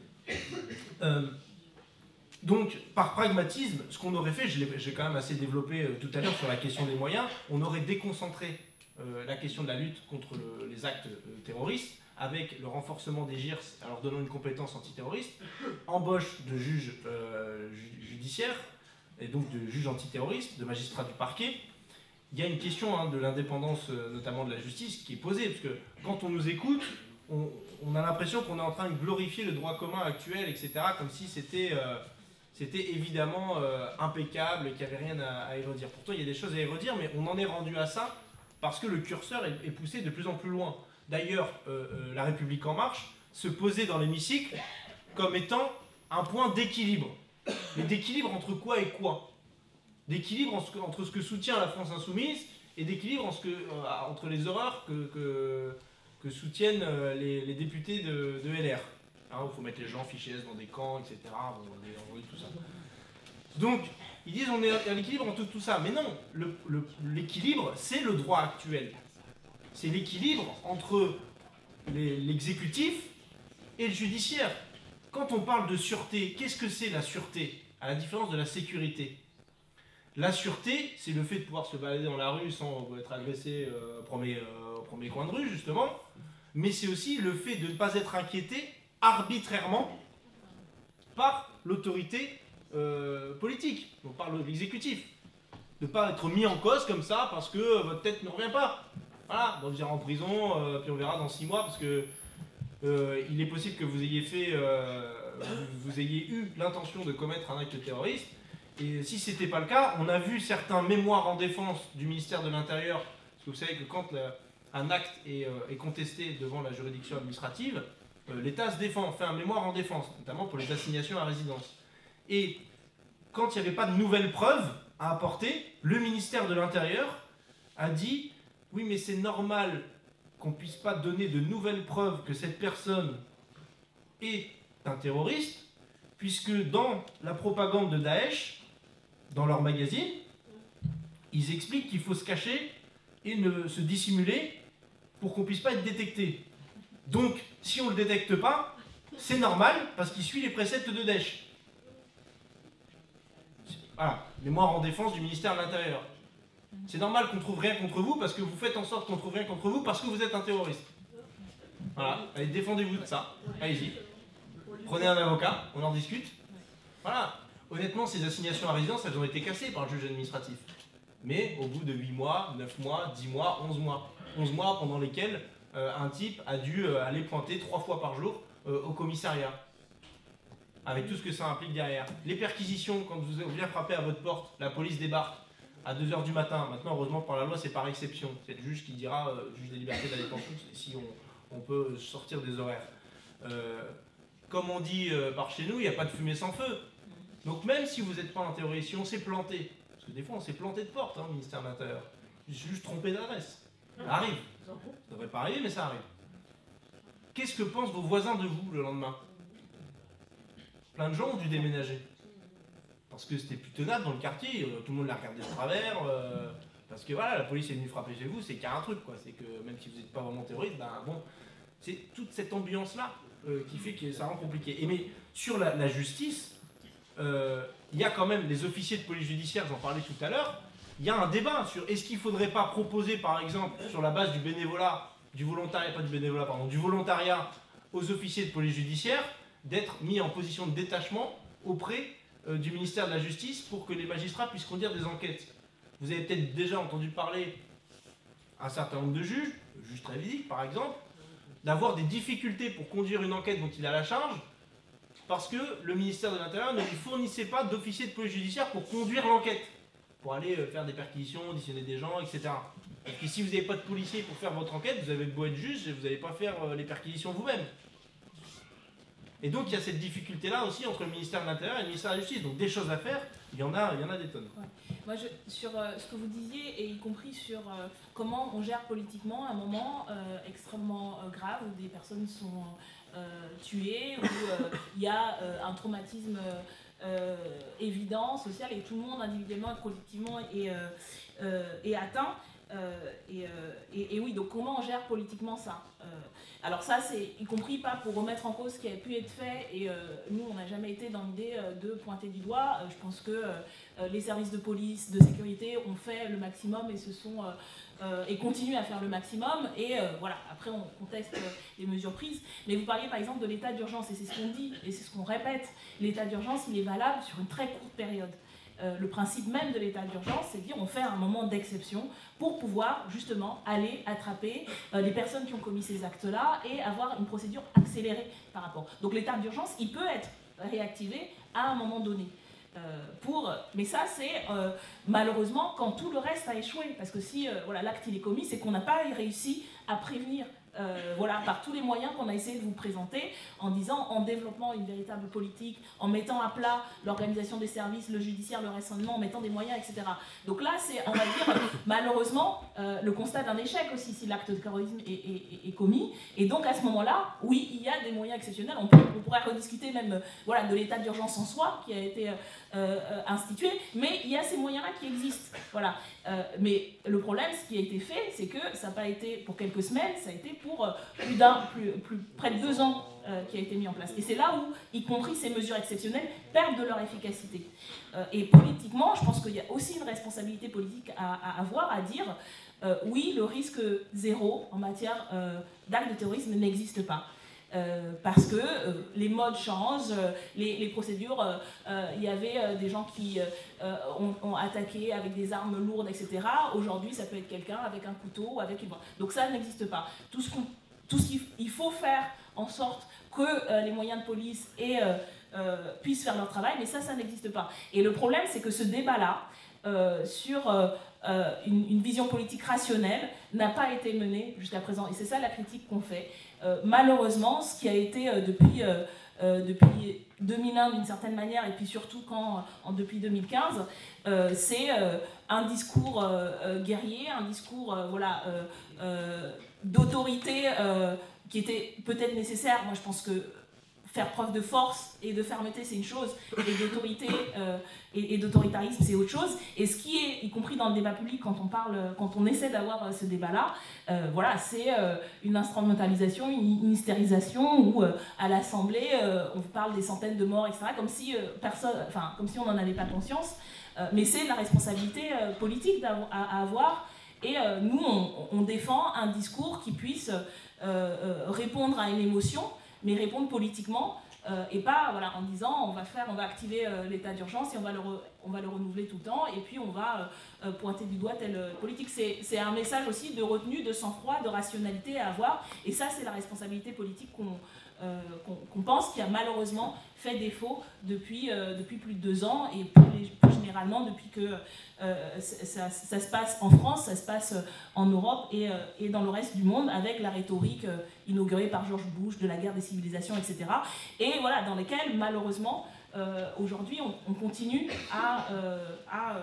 Donc, par pragmatisme, ce qu'on aurait fait, j'ai quand même assez développé tout à l'heure sur la question des moyens, on aurait déconcentré la question de la lutte contre les actes terroristes avec le renforcement des GIRS en leur donnant une compétence antiterroriste, embauche de juges judiciaires, et donc de juges antiterroristes, de magistrats du parquet. Il y a une question de l'indépendance, notamment de la justice, qui est posée, parce que quand on nous écoute, on a l'impression qu'on est en train de glorifier le droit commun actuel, etc., comme si c'était évidemment impeccable et qu'il n'y avait rien à érodire. Pourtant, il y a des choses à érodire, mais on en est rendu à ça parce que le curseur est poussé de plus en plus loin. D'ailleurs, La République En Marche se posait dans l'hémicycle comme étant un point d'équilibre. Mais d'équilibre entre quoi et quoi? D'équilibre entre ce que soutient la France Insoumise et d'équilibre entre les horreurs que soutiennent les députés de LR. Il faut mettre les gens fichés S dans des camps, etc. Bon, tout ça. Donc, ils disent on est à l'équilibre entre tout ça. Mais non, l'équilibre, c'est le droit actuel. C'est l'équilibre entre l'exécutif et le judiciaire. Quand on parle de sûreté, qu'est-ce que c'est la sûreté? À la différence de la sécurité. La sûreté, c'est le fait de pouvoir se balader dans la rue sans être agressé au premier coin de rue, justement. Mais c'est aussi le fait de ne pas être inquiété arbitrairement par l'autorité politique, donc par l'exécutif. De ne pas être mis en cause comme ça parce que votre tête ne revient pas. Voilà, donc vous irez en prison, puis on verra dans 6 mois, parce que il est possible que vous ayez eu l'intention de commettre un acte terroriste. Et si ce n'était pas le cas, on a vu certains mémoires en défense du ministère de l'Intérieur, parce que vous savez que quand un acte est contesté devant la juridiction administrative, l'État se défend, fait un mémoire en défense, notamment pour les assignations à résidence. Et quand il n'y avait pas de nouvelles preuves à apporter, le ministère de l'Intérieur a dit « Oui, mais c'est normal qu'on ne puisse pas donner de nouvelles preuves que cette personne est un terroriste, puisque dans la propagande de Daesh, dans leur magazine, ils expliquent qu'il faut se cacher et se dissimuler pour qu'on ne puisse pas être détecté. Donc, si on ne le détecte pas, c'est normal, parce qu'il suit les préceptes de Daesh. » Voilà, mémoire en défense du ministère de l'Intérieur. C'est normal qu'on ne trouve rien contre vous, parce que vous faites en sorte qu'on ne trouve rien contre vous, parce que vous êtes un terroriste. Voilà, allez, défendez-vous de ça. Allez-y. Prenez un avocat, on en discute. Voilà. Honnêtement, ces assignations à résidence, elles ont été cassées par le juge administratif. mais au bout de 8 mois, 9 mois, 10 mois, 11 mois. 11 mois pendant lesquels un type a dû aller pointer 3 fois par jour au commissariat. Avec tout ce que ça implique derrière. Les perquisitions, quand vous vient frapper à votre porte, la police débarque à 2 h du matin. Maintenant, heureusement, par la loi, c'est par exception. C'est le juge qui dira, juge des libertés de la détention, si on peut sortir des horaires. Comme on dit par chez nous, il n'y a pas de fumée sans feu. Donc même si vous n'êtes pas en théorie, si on s'est planté, parce que des fois on s'est planté de porte, au ministère de l'Intérieur, juste trompé d'adresse. Ça arrive. Ça ne devrait pas arriver, mais ça arrive. Qu'est-ce que pensent vos voisins de vous le lendemain? Plein de gens ont dû déménager. Parce que c'était plus tenable dans le quartier, tout le monde l'a regardé de travers, parce que voilà, la police est venue frapper chez vous, c'est qu'il y a un truc, quoi. C'est que même si vous n'êtes pas vraiment terroriste, ben bon, c'est toute cette ambiance-là qui fait que ça rend compliqué. Mais sur la justice, il y a quand même les officiers de police judiciaire, j'en parlais tout à l'heure, il y a un débat sur est-ce qu'il ne faudrait pas proposer, par exemple, sur la base du bénévolat, du volontariat, pas du bénévolat, pardon, du volontariat aux officiers de police judiciaire, d'être mis en position de détachement auprès du ministère de la Justice pour que les magistrats puissent conduire des enquêtes. Vous avez peut-être déjà entendu parler un certain nombre de juges, le juge Trévidic par exemple, d'avoir des difficultés pour conduire une enquête dont il a la charge, parce que le ministère de l'Intérieur ne lui fournissait pas d'officier de police judiciaire pour conduire l'enquête, pour aller faire des perquisitions, auditionner des gens, etc. Parce que si vous n'avez pas de policier pour faire votre enquête, vous avez beau être juge et vous n'allez pas faire les perquisitions vous-même. Et donc il y a cette difficulté-là aussi entre le ministère de l'Intérieur et le ministère de la Justice. Donc des choses à faire, il y en a des tonnes. Ouais. Moi, sur ce que vous disiez, et y compris sur comment on gère politiquement un moment extrêmement grave où des personnes sont tuées, où il y a un traumatisme évident, social, et tout le monde individuellement et collectivement est atteint. Et oui, donc comment on gère politiquement ça? Alors ça, c'est y compris pas pour remettre en cause ce qui a pu être fait, et nous, on n'a jamais été dans l'idée de pointer du doigt. Je pense que les services de police, de sécurité ont fait le maximum et continuent à faire le maximum, et voilà, après on conteste les mesures prises. Mais vous parliez par exemple de l'état d'urgence, et c'est ce qu'on dit, et c'est ce qu'on répète, l'état d'urgence, il est valable sur une très courte période. Le principe même de l'état d'urgence, c'est de dire on fait un moment d'exception pour pouvoir justement aller attraper les personnes qui ont commis ces actes-là et avoir une procédure accélérée par rapport. Donc l'état d'urgence, il peut être réactivé à un moment donné. Mais ça, c'est malheureusement quand tout le reste a échoué. Parce que si voilà, l'acte il est commis, c'est qu'on n'a pas réussi à prévenir. Voilà, par tous les moyens qu'on a essayé de vous présenter, en disant, en développant une véritable politique, en mettant à plat l'organisation des services, le judiciaire, le raisonnement, en mettant des moyens, etc. Donc là, c'est, on va dire, malheureusement, le constat d'un échec aussi si l'acte de terrorisme est commis. Et donc à ce moment-là, oui, il y a des moyens exceptionnels. On pourrait rediscuter même voilà, de l'état d'urgence en soi qui a été institué, mais il y a ces moyens-là qui existent. Voilà. Mais le problème, ce qui a été fait, c'est que ça n'a pas été pour quelques semaines, ça a été pour près de 2 ans qui a été mis en place. Et c'est là où, y compris ces mesures exceptionnelles, perdent de leur efficacité. Et politiquement, je pense qu'il y a aussi une responsabilité politique à avoir, à dire oui, le risque zéro en matière d'acte de terrorisme n'existe pas. Parce que les modes changent, les procédures, il y avait des gens qui ont attaqué avec des armes lourdes, etc. Aujourd'hui, ça peut être quelqu'un avec un couteau, avec une... Donc ça n'existe pas. Tout ce qu'il faut faire en sorte que les moyens de police puissent faire leur travail, mais ça n'existe pas. Et le problème, c'est que ce débat-là, sur une vision politique rationnelle, n'a pas été mené jusqu'à présent. Et c'est ça la critique qu'on fait. Malheureusement, ce qui a été depuis 2001 d'une certaine manière, et puis surtout depuis 2015, c'est un discours guerrier, un discours d'autorité qui était peut-être nécessaire. Moi, je pense que faire preuve de force et de fermeté, c'est une chose, et d'autorité et d'autoritarisme, c'est autre chose. Et ce qui est, y compris dans le débat public, quand on essaie d'avoir ce débat-là, voilà, c'est une instrumentalisation, une hystérisation, où à l'Assemblée, on parle des centaines de morts, etc., comme si on n'en avait pas conscience. Mais c'est la responsabilité politique à avoir. Et nous, on défend un discours qui puisse répondre à une émotion, mais répondre politiquement et pas voilà, en disant on va activer l'état d'urgence et on va le renouveler tout le temps et puis on va pointer du doigt telle politique. C'est un message aussi de retenue, de sang-froid, de rationalité à avoir, et ça c'est la responsabilité politique qu'on pense qui a malheureusement fait défaut depuis plus de 2 ans et plus généralement depuis que ça se passe en France, ça se passe en Europe et dans le reste du monde avec la rhétorique inaugurée par George Bush de la guerre des civilisations, etc. Et voilà, dans lesquelles malheureusement aujourd'hui on continue à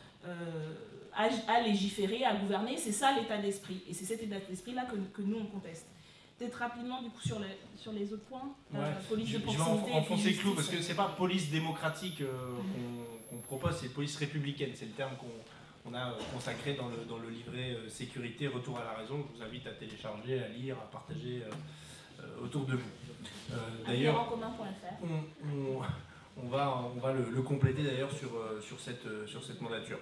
légiférer, à gouverner. C'est ça l'état d'esprit et c'est cet état d'esprit-là que nous on conteste. Peut-être rapidement du coup sur les autres points, police de proximité. Je vais enfoncer le clou parce que c'est pas police démocratique qu'on propose, c'est police républicaine. C'est le terme qu'on a consacré dans le livret sécurité, retour à la raison, que je vous invite à télécharger, à lire, à partager autour de vous. D'ailleurs, on va le compléter d'ailleurs sur cette mandature.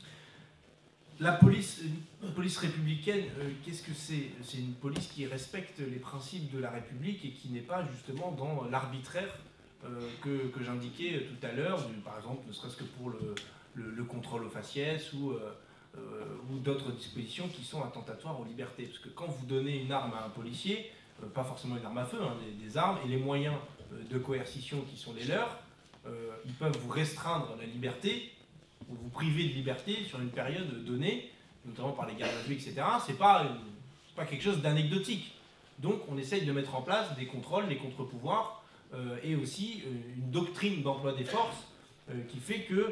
La police républicaine, qu'est-ce que c'est? C'est une police qui respecte les principes de la République et qui n'est pas justement dans l'arbitraire que j'indiquais tout à l'heure, par exemple, ne serait-ce que pour le contrôle aux faciès ou d'autres dispositions qui sont attentatoires aux libertés. Parce que quand vous donnez une arme à un policier, pas forcément une arme à feu, hein, des armes et les moyens de coercition qui sont les leurs, ils peuvent vous restreindre la liberté, ou vous priver de liberté sur une période donnée, notamment par les gardes à vue, etc. C'est pas quelque chose d'anecdotique. Donc on essaye de mettre en place des contrôles, des contre-pouvoirs, et aussi une doctrine d'emploi des forces qui fait que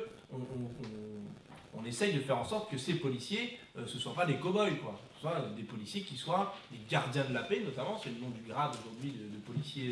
on essaye de faire en sorte que ces policiers ce ne soient pas des cow-boys, quoi. Ce soient des policiers qui soient des gardiens de la paix, notamment, c'est le nom du grade aujourd'hui de policier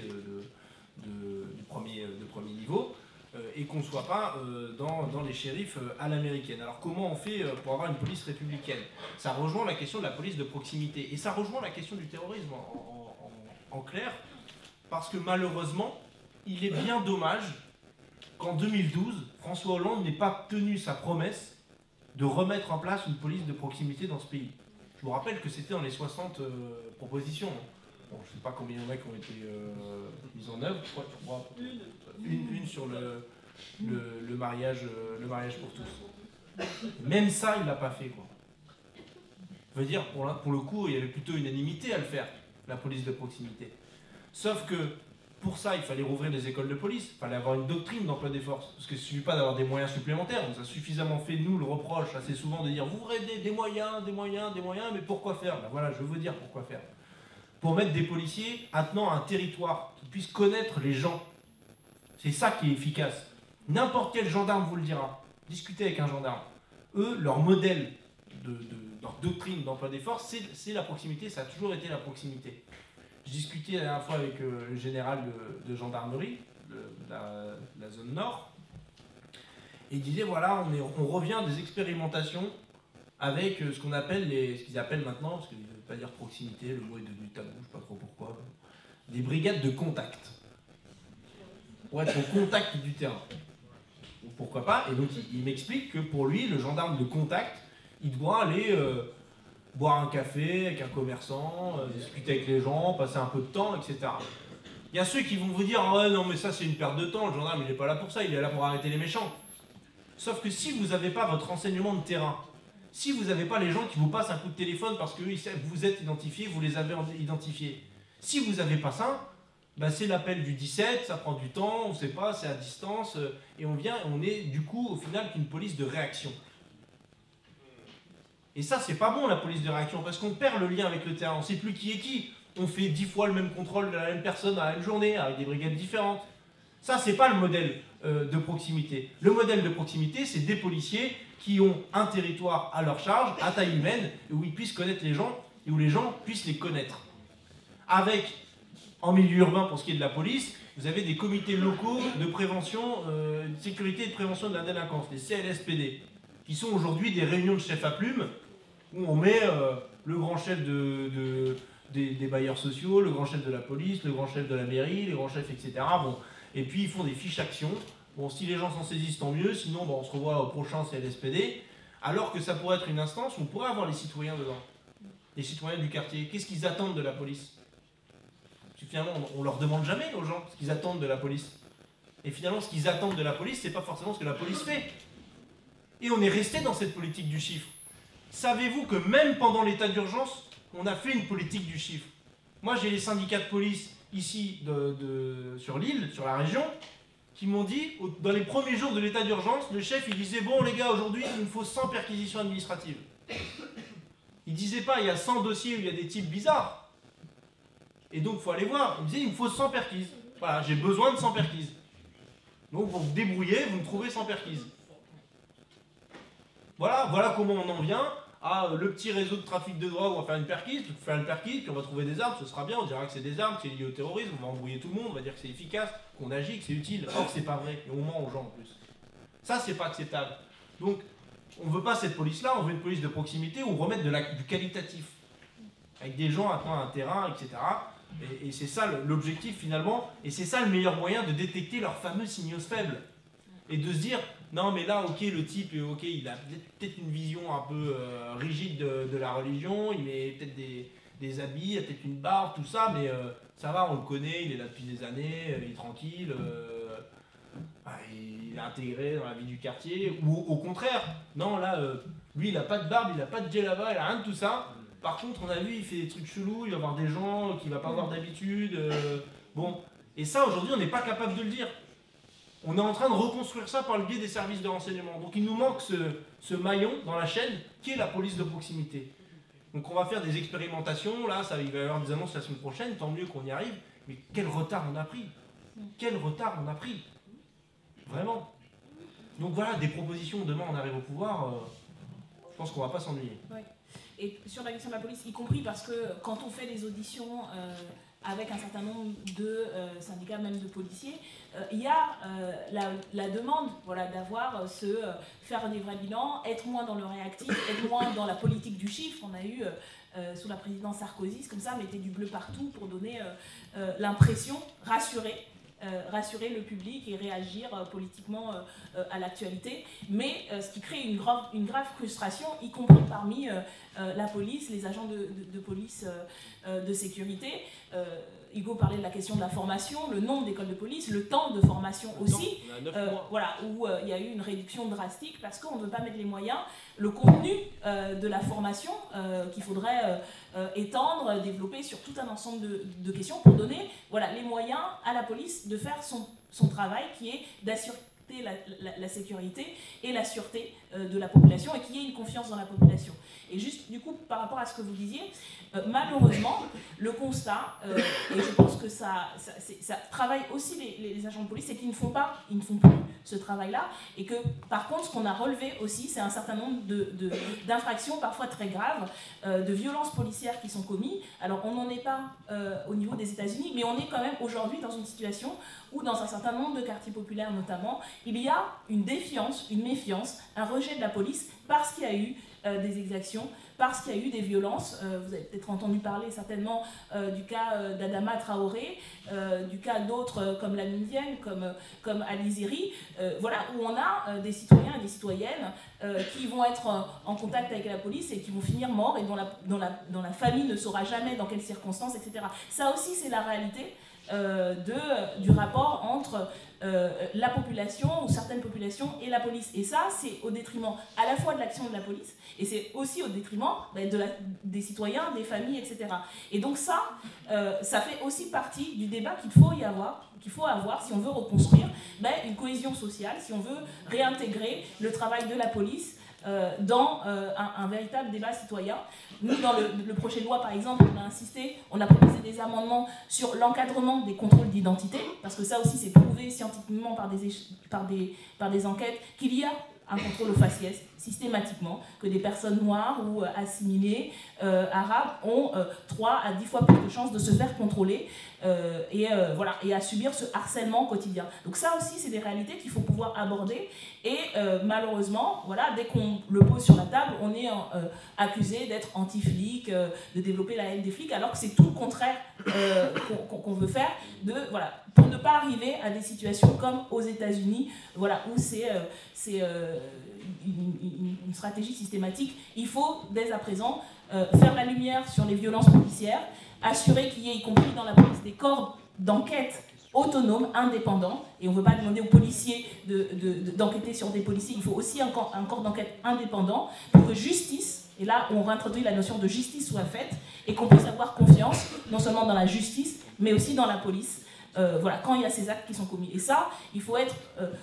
de premier niveau. Et qu'on ne soit pas dans les shérifs à l'américaine. Alors comment on fait pour avoir une police républicaine? Ça rejoint la question de la police de proximité. Et ça rejoint la question du terrorisme en clair, parce que malheureusement, il est bien dommage qu'en 2012, François Hollande n'ait pas tenu sa promesse de remettre en place une police de proximité dans ce pays. Je vous rappelle que c'était dans les 60 propositions. Bon, je ne sais pas combien il y en a qui ont été mises en œuvre. Je crois une sur le mariage pour tous. Même ça, il ne l'a pas fait, quoi. Je veux dire, pour le coup, il y avait plutôt unanimité à le faire, la police de proximité. Sauf que pour ça, il fallait rouvrir les écoles de police, il fallait avoir une doctrine d'emploi des forces. Parce que il ne suffit pas d'avoir des moyens supplémentaires. On nous a suffisamment fait, nous, le reproche assez souvent de dire vous ouvrez des moyens, mais pourquoi faire? Ben voilà, je vais vous dire pourquoi faire. Pour mettre des policiers attenant à un territoire, qui puissent connaître les gens. C'est ça qui est efficace. N'importe quel gendarme vous le dira. Discutez avec un gendarme. Eux, leur modèle, leur doctrine d'emploi des forces, c'est la proximité, ça a toujours été la proximité. Je discutais la dernière fois avec le général de gendarmerie, de la zone nord, et il disait, voilà, on revient des expérimentations avec ce qu'on appelle, ce qu'ils appellent maintenant, parce qu'ils ne veulent pas dire proximité, le mot est devenu tabou, je ne sais pas trop pourquoi, des brigades de contact. Pour être au contact du terrain. Pourquoi pas? Et donc il m'explique que pour lui, le gendarme de contact, il doit aller boire un café avec un commerçant, discuter avec les gens, passer un peu de temps, etc. Il y a ceux qui vont vous dire « Ouais, non mais ça c'est une perte de temps, le gendarme il n'est pas là pour ça, il est là pour arrêter les méchants. » Sauf que si vous n'avez pas votre renseignement de terrain, si vous n'avez pas les gens qui vous passent un coup de téléphone parce que vous êtes identifié, vous les avez identifiés, si vous n'avez pas ça, bah c'est l'appel du 17, ça prend du temps, on ne sait pas, c'est à distance, et on est du coup au final qu'une police de réaction. Et ça, c'est pas bon la police de réaction, parce qu'on perd le lien avec le terrain, on ne sait plus qui est qui. On fait 10 fois le même contrôle de la même personne à la même journée, avec des brigades différentes. Ça, c'est pas le modèle de proximité. Le modèle de proximité, c'est des policiers qui ont un territoire à leur charge, à taille humaine, où ils puissent connaître les gens, et où les gens puissent les connaître. Avec, en milieu urbain, pour ce qui est de la police, vous avez des comités locaux de prévention, de sécurité et de prévention de la délinquance, les CLSPD, qui sont aujourd'hui des réunions de chefs à plumes, où on met le grand chef des bailleurs sociaux, le grand chef de la police, le grand chef de la mairie, les grands chefs, etc. Bon. Et puis ils font des fiches actions. Bon, si les gens s'en saisissent, tant mieux, sinon bon, on se revoit au prochain CLSPD. Alors que ça pourrait être une instance où on pourrait avoir les citoyens dedans. Les citoyens du quartier. Qu'est-ce qu'ils attendent de la police? que finalement, on leur demande jamais aux gens ce qu'ils attendent de la police. Et finalement, ce qu'ils attendent de la police, c'est pas forcément ce que la police fait. Et on est resté dans cette politique du chiffre. Savez-vous que même pendant l'état d'urgence, on a fait une politique du chiffre? Moi, j'ai les syndicats de police ici sur l'île, sur la région, qui m'ont dit, dans les premiers jours de l'état d'urgence, le chef, il disait, bon les gars, aujourd'hui, il me faut 100 perquisitions administratives. Il disait pas, il y a 100 dossiers où il y a des types bizarres. Et donc, il faut aller voir. Il me disait, il me faut 100 perquises. Voilà, j'ai besoin de 100 perquises. Donc, vous vous débrouillez, vous me trouvez 100 perquises. Voilà comment on en vient à le petit réseau de trafic de drogue, on va faire une perquise, puis on va trouver des armes, ce sera bien, on dira que c'est des armes, que c'est lié au terrorisme, on va embrouiller tout le monde, on va dire que c'est efficace, qu'on agit, que c'est utile. Or, c'est pas vrai, et on ment aux gens en plus. Ça, c'est pas acceptable. Donc, on veut pas cette police-là, on veut une police de proximité où on remet du qualitatif. Avec des gens à un terrain, etc. Et c'est ça l'objectif finalement, et c'est ça le meilleur moyen de détecter leurs fameux signaux faibles. Et de se dire, non mais là, ok, le type, ok, il a peut-être une vision un peu rigide de la religion, il met peut-être des habits, il a peut-être une barbe, tout ça, mais ça va, on le connaît, il est là depuis des années, il est tranquille, il est intégré dans la vie du quartier, ou au contraire, non là, lui il a pas de barbe, il a pas de djellaba, il a rien de tout ça. Par contre, on a vu, il fait des trucs chelous, il va voir des gens qu'il va pas voir d'habitude, bon. Et ça, aujourd'hui, on n'est pas capable de le dire. On est en train de reconstruire ça par le biais des services de renseignement. Donc il nous manque ce maillon dans la chaîne qui est la police de proximité. Donc on va faire des expérimentations, là il va y avoir des annonces la semaine prochaine, tant mieux qu'on y arrive, mais quel retard on a pris. Quel retard on a pris. Vraiment. Donc voilà, des propositions, demain on arrive au pouvoir, je pense qu'on va pas s'ennuyer. Ouais. Et sur la question de la police, y compris parce que quand on fait des auditions avec un certain nombre de syndicats, même de policiers, il y a la demande d'avoir faire des vrais bilans, être moins dans le réactif, être moins dans la politique du chiffre. On a eu sous la présidence Sarkozy, comme ça, mettait du bleu partout pour donner l'impression, rassurer le public et réagir politiquement à l'actualité, mais ce qui crée une grave frustration, y compris parmi la police, les agents de police de sécurité. Hugo parlait de la question de la formation, le nombre d'écoles de police, le temps de formation aussi, où il y a eu une réduction drastique parce qu'on ne veut pas mettre les moyens, le contenu de la formation qu'il faudrait étendre, développer sur tout un ensemble de questions pour donner les moyens à la police de faire son travail qui est d'assurer la sécurité et la sûreté de la population et qu'il y ait une confiance dans la population. Et juste du coup par rapport à ce que vous disiez, malheureusement le constat, et je pense que ça travaille aussi les agents de police, c'est qu'ils ne font plus ce travail-là, et que par contre ce qu'on a relevé aussi, c'est un certain nombre d'infractions parfois très graves, de violences policières qui sont commises. Alors on n'en est pas au niveau des États-Unis, mais on est quand même aujourd'hui dans une situation où dans un certain nombre de quartiers populaires notamment, il y a une défiance, une méfiance, un rejet de la police parce qu'il y a eu des exactions, parce qu'il y a eu des violences. Vous avez peut-être entendu parler certainement du cas d'Adama Traoré, du cas d'autres comme la Mindienne, comme Aliziri, où on a des citoyens et des citoyennes qui vont être en contact avec la police et qui vont finir morts et dont la famille ne saura jamais dans quelles circonstances, etc. Ça aussi, c'est la réalité du rapport entre la population ou certaines populations et la police. Et ça, c'est au détriment à la fois de l'action de la police et c'est aussi au détriment des citoyens, des familles, etc. Et donc ça fait aussi partie du débat qu'il faut avoir si on veut reconstruire une cohésion sociale, si on veut réintégrer le travail de la police dans un véritable débat citoyen. Nous, dans le projet de loi, par exemple, on a proposé des amendements sur l'encadrement des contrôles d'identité, parce que ça aussi, c'est prouvé scientifiquement par des enquêtes qu'il y a un contrôle au faciès, systématiquement, que des personnes noires ou assimilées, arabes, ont 3 à 10 fois plus de chances de se faire contrôler et à subir ce harcèlement quotidien. Donc ça aussi, c'est des réalités qu'il faut pouvoir aborder et malheureusement, dès qu'on le pose sur la table, on est accusé d'être anti-flic, de développer la haine des flics, alors que c'est tout le contraire qu'on veut faire, pour ne pas arriver à des situations comme aux États-Unis, où une stratégie systématique. Il faut, dès à présent, faire la lumière sur les violences policières, assurer qu'il y ait, y compris dans la police, des corps d'enquête autonomes, indépendants. Et on ne veut pas demander aux policiers d'enquêter sur des policiers. Il faut aussi un corps d'enquête indépendant pour que justice, et là on réintroduit la notion de justice, soit faite, et qu'on puisse avoir confiance, non seulement dans la justice, mais aussi dans la police. Voilà, quand il y a ces actes qui sont commis. Et ça, il faut être...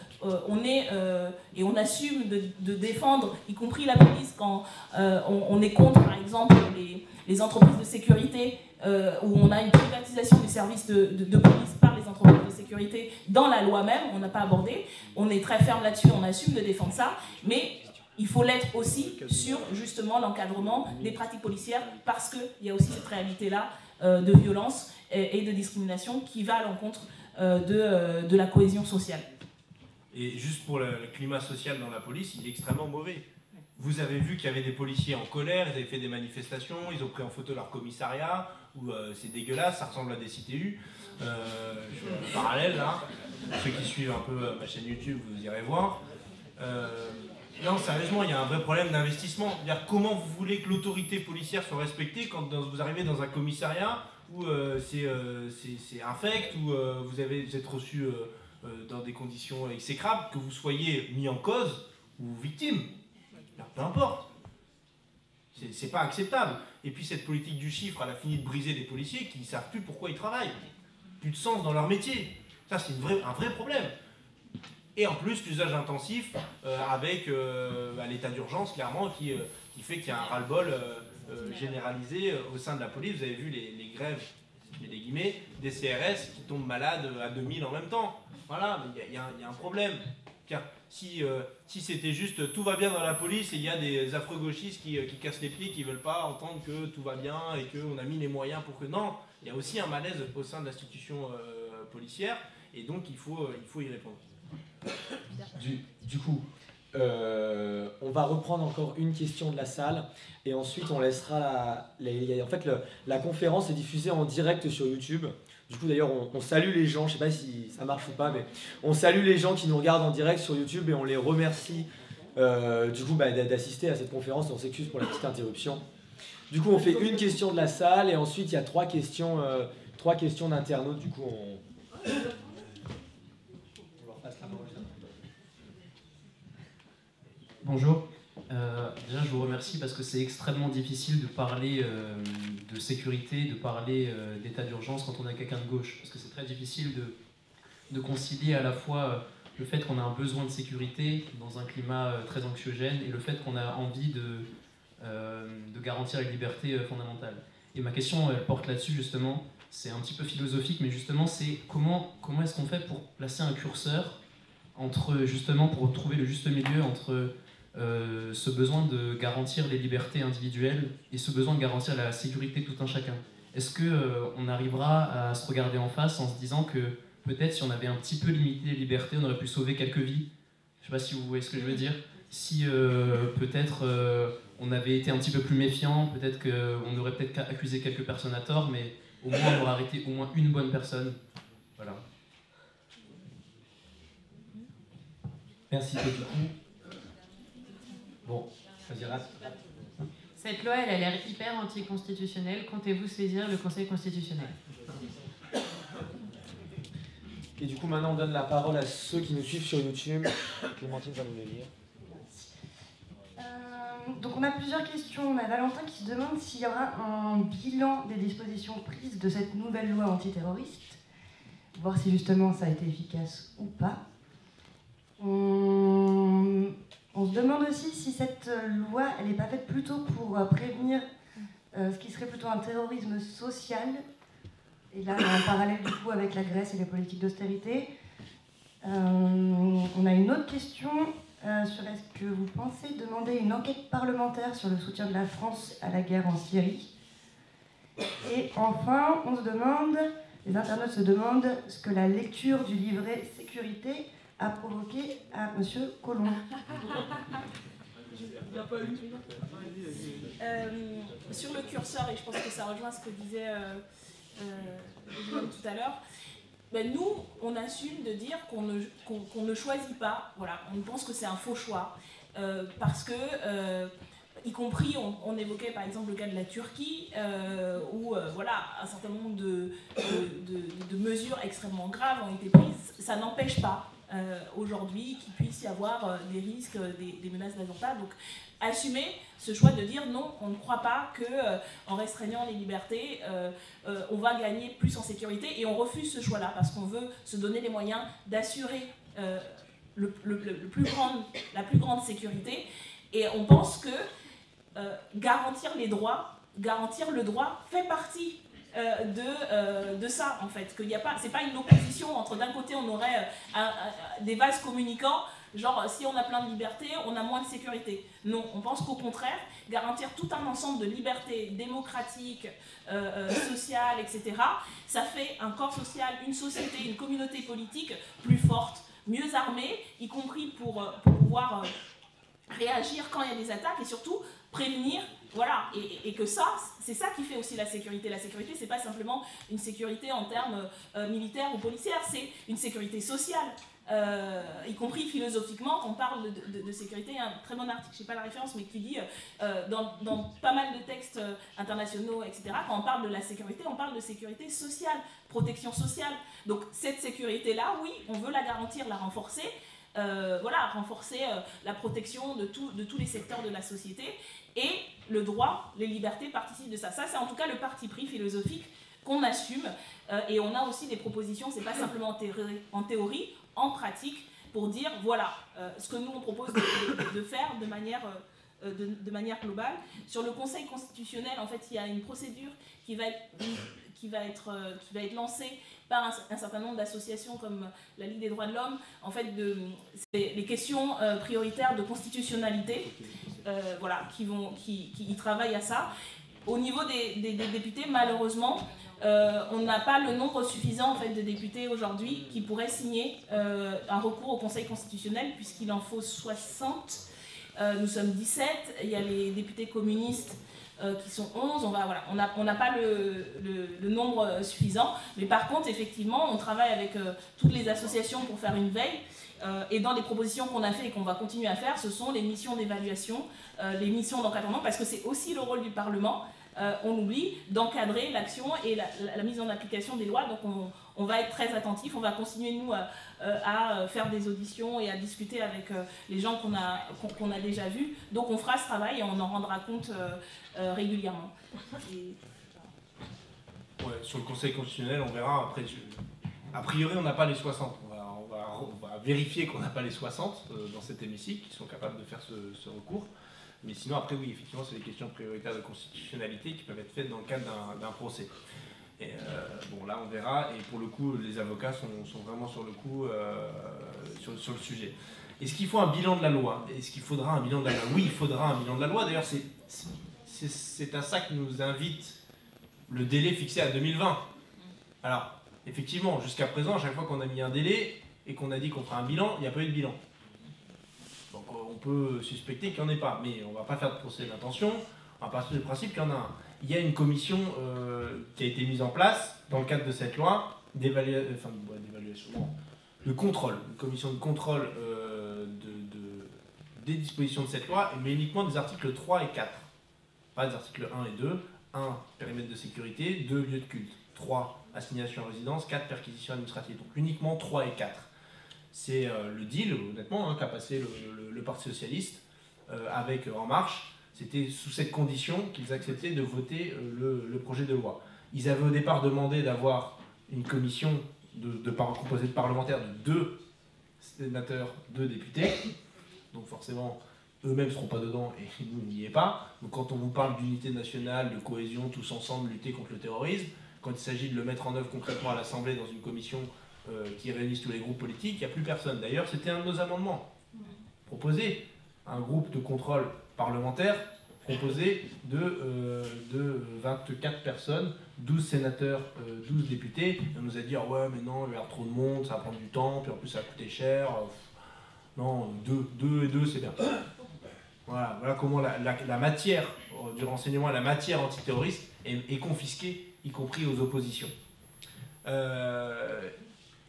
et on assume de défendre, y compris la police, quand on est contre, par exemple, les entreprises de sécurité, où on a une privatisation du service de police par les entreprises de sécurité dans la loi même, on n'a pas abordé. On est très ferme là-dessus, on assume de défendre ça, mais il faut l'être aussi sur, justement, l'encadrement des pratiques policières, parce qu'il y a aussi cette réalité-là de violence et de discrimination qui va à l'encontre de la cohésion sociale. Et juste pour le climat social dans la police, il est extrêmement mauvais. Vous avez vu qu'il y avait des policiers en colère, ils avaient fait des manifestations, ils ont pris en photo leur commissariat, où c'est dégueulasse, ça ressemble à des CTU. Je fais un parallèle là, ceux qui suivent un peu ma chaîne YouTube, vous irez voir. Non, sérieusement, il y a un vrai problème d'investissement. C'est-à-dire, comment vous voulez que l'autorité policière soit respectée quand vous arrivez dans un commissariat où c'est infect, où vous êtes reçu dans des conditions exécrables, que vous soyez mis en cause ou victime. Peu importe. C'est pas acceptable. Et puis cette politique du chiffre, elle a fini de briser les policiers qui ne savent plus pourquoi ils travaillent. Plus de sens dans leur métier. Ça, c'est un vrai problème. Et en plus, l'usage intensif avec l'état d'urgence, clairement, qui fait qu'il y a un ras-le-bol généralisé au sein de la police. Vous avez vu les grèves, je mets des guillemets, des CRS qui tombent malades à 2000 en même temps. Voilà, mais il y a un problème. Car si c'était juste tout va bien dans la police et il y a des affreux gauchistes qui cassent les pieds, qui ne veulent pas entendre que tout va bien et qu'on a mis les moyens pour que... Non, il y a aussi un malaise au sein de l'institution policière et donc il faut y répondre. Du coup, on va reprendre encore une question de la salle et ensuite on laissera en fait, la conférence est diffusée en direct sur YouTube. Du coup, d'ailleurs, on salue les gens, je ne sais pas si ça marche ou pas, mais on salue les gens qui nous regardent en direct sur YouTube et on les remercie du coup d'assister à cette conférence. On s'excuse pour la petite interruption. Du coup, on fait une question de la salle et ensuite il y a trois questions d'internautes. Du coup, Bonjour. Déjà, je vous remercie parce que c'est extrêmement difficile de parler de sécurité, de parler d'état d'urgence quand on a quelqu'un de gauche. Parce que c'est très difficile de concilier à la fois le fait qu'on a un besoin de sécurité dans un climat très anxiogène et le fait qu'on a envie de garantir les libertés fondamentales. Et ma question, elle porte là-dessus justement. C'est un petit peu philosophique, mais justement, c'est comment est-ce qu'on fait pour placer un curseur justement pour trouver le juste milieu entre ce besoin de garantir les libertés individuelles et ce besoin de garantir la sécurité de tout un chacun. Est-ce qu'on arrivera à se regarder en face en se disant que peut-être si on avait un petit peu limité les libertés, on aurait pu sauver quelques vies? Je ne sais pas si vous voyez ce que je veux dire. Si peut-être on avait été un petit peu plus méfiant, peut-être qu'on aurait peut-être accusé quelques personnes à tort, mais au moins on aurait arrêté au moins une bonne personne. Voilà. merci du coup. Bon, ça dira. Cette loi, elle a l'air hyper anticonstitutionnelle. Comptez-vous saisir le Conseil constitutionnel? Et du coup, maintenant, on donne la parole à ceux qui nous suivent sur YouTube. Clémentine va nous les lire. Donc on a plusieurs questions. On a Valentin qui se demande s'il y aura un bilan des dispositions prises de cette nouvelle loi antiterroriste, voir si justement ça a été efficace ou pas. On se demande aussi si cette loi, elle n'est pas faite plutôt pour prévenir ce qui serait plutôt un terrorisme social. Et là, on a un parallèle du coup avec la Grèce et les politiques d'austérité. On a une autre question sur est-ce que vous pensez demander une enquête parlementaire sur le soutien de la France à la guerre en Syrie. Et enfin, les internautes se demandent ce que la lecture du livret sécurité a provoqué à M. Collomb. Sur le curseur, et je pense que ça rejoint ce que disait tout à l'heure, nous, on assume de dire qu'on ne choisit pas, voilà, on pense que c'est un faux choix. parce que, y compris, on évoquait par exemple le cas de la Turquie, où voilà, un certain nombre de mesures extrêmement graves ont été prises. Ça n'empêche pas aujourd'hui qu'il puisse y avoir des risques, des menaces d'attentat. Donc assumer ce choix de dire non, on ne croit pas qu'en restreignant les libertés, on va gagner plus en sécurité, et on refuse ce choix-là parce qu'on veut se donner les moyens d'assurer la plus grande sécurité. Et on pense que garantir les droits, garantir le droit fait partie de ça, en fait. Qu'il y a pas, c'est pas une opposition entre, d'un côté on aurait des vases communicants, genre si on a plein de libertés, on a moins de sécurité. Non, on pense qu'au contraire, garantir tout un ensemble de libertés démocratiques, sociales, etc., ça fait un corps social, une société, une communauté politique plus forte, mieux armée, y compris pour pouvoir réagir quand il y a des attaques, et surtout prévenir, voilà, et que ça, c'est ça qui fait aussi la sécurité. La sécurité, c'est pas simplement une sécurité en termes militaires ou policières, c'est une sécurité sociale, y compris philosophiquement. Quand on parle de sécurité, il y a un très bon article, je sais pas la référence, mais qui dit, dans pas mal de textes internationaux, etc., quand on parle de la sécurité, on parle de sécurité sociale, protection sociale. Donc cette sécurité-là, oui, on veut la garantir, la renforcer, voilà, renforcer la protection de tous les secteurs de la société, et le droit, les libertés participent de ça. Ça, c'est en tout cas le parti pris philosophique qu'on assume, et on a aussi des propositions, c'est pas simplement en théorie, en pratique, pour dire, voilà, ce que nous on propose de faire de manière globale. Sur le Conseil constitutionnel, en fait, il y a une procédure qui va être lancée par un certain nombre d'associations comme la Ligue des droits de l'homme, en fait, c'est les questions prioritaires de constitutionnalité, voilà, qui y travaillent à ça. Au niveau des députés, malheureusement, on n'a pas le nombre suffisant, en fait, de députés aujourd'hui qui pourraient signer un recours au Conseil constitutionnel, puisqu'il en faut 60. Nous sommes 17, il y a les députés communistes qui sont 11, on n'a pas le nombre suffisant, mais par contre, effectivement, on travaille avec toutes les associations pour faire une veille, et dans les propositions qu'on a fait et qu'on va continuer à faire, ce sont les missions d'évaluation, les missions d'encadrement, parce que c'est aussi le rôle du Parlement, on oublie, d'encadrer l'action et la mise en application des lois. Donc on va être très attentifs, on va continuer, nous, à faire des auditions et à discuter avec les gens qu'on a déjà vus. Donc on fera ce travail et on en rendra compte régulièrement. Ouais, sur le Conseil constitutionnel, on verra. Après, a priori, on n'a pas les 60. On va vérifier qu'on n'a pas les 60 dans cet hémicycle qui sont capables de faire ce recours. Mais sinon, après, oui, effectivement, c'est des questions prioritaires de constitutionnalité qui peuvent être faites dans le cadre d'un procès. Et bon, là, on verra. Et pour le coup, les avocats sont vraiment sur le coup, sur le sujet. Est-ce qu'il faut un bilan de la loi? Est-ce qu'il faudra un bilan de la loi? Oui, il faudra un bilan de la loi. D'ailleurs, c'est à ça que nous invite le délai fixé à 2020. Alors, effectivement, jusqu'à présent, à chaque fois qu'on a mis un délai et qu'on a dit qu'on fera un bilan, il n'y a pas eu de bilan. Donc on peut suspecter qu'il n'y en ait pas, mais on ne va pas faire de procès d'intention, on va partir du principe qu'il y en a un. Il y a une commission qui a été mise en place dans le cadre de cette loi d'évaluation, de contrôle, une commission de contrôle des dispositions de cette loi, mais uniquement des articles 3 et 4. Pas des articles 1 et 2. 1, périmètre de sécurité, 2, lieu de culte. 3, assignation à résidence, 4, perquisition administrative. Donc uniquement 3 et 4. C'est le deal, honnêtement, qu'a passé le Parti Socialiste avec En Marche. C'était sous cette condition qu'ils acceptaient de voter le projet de loi. Ils avaient au départ demandé d'avoir une commission composée de parlementaires de 2 sénateurs, 2 députés. Donc forcément, eux-mêmes ne seront pas dedans et nous, n'y est pas. Donc quand on vous parle d'unité nationale, de cohésion, tous ensemble, lutter contre le terrorisme, quand il s'agit de le mettre en œuvre concrètement à l'Assemblée dans une commission qui réunissent tous les groupes politiques, il n'y a plus personne. D'ailleurs, c'était un de nos amendements. Proposer un groupe de contrôle parlementaire composé de 24 personnes, 12 sénateurs, 12 députés. On nous a dit, ouais, mais non, il y a trop de monde, ça va prendre du temps, puis en plus ça va coûter cher. Non, 2 et 2, c'est bien. Voilà comment la matière du renseignement, la matière antiterroriste est confisquée, y compris aux oppositions.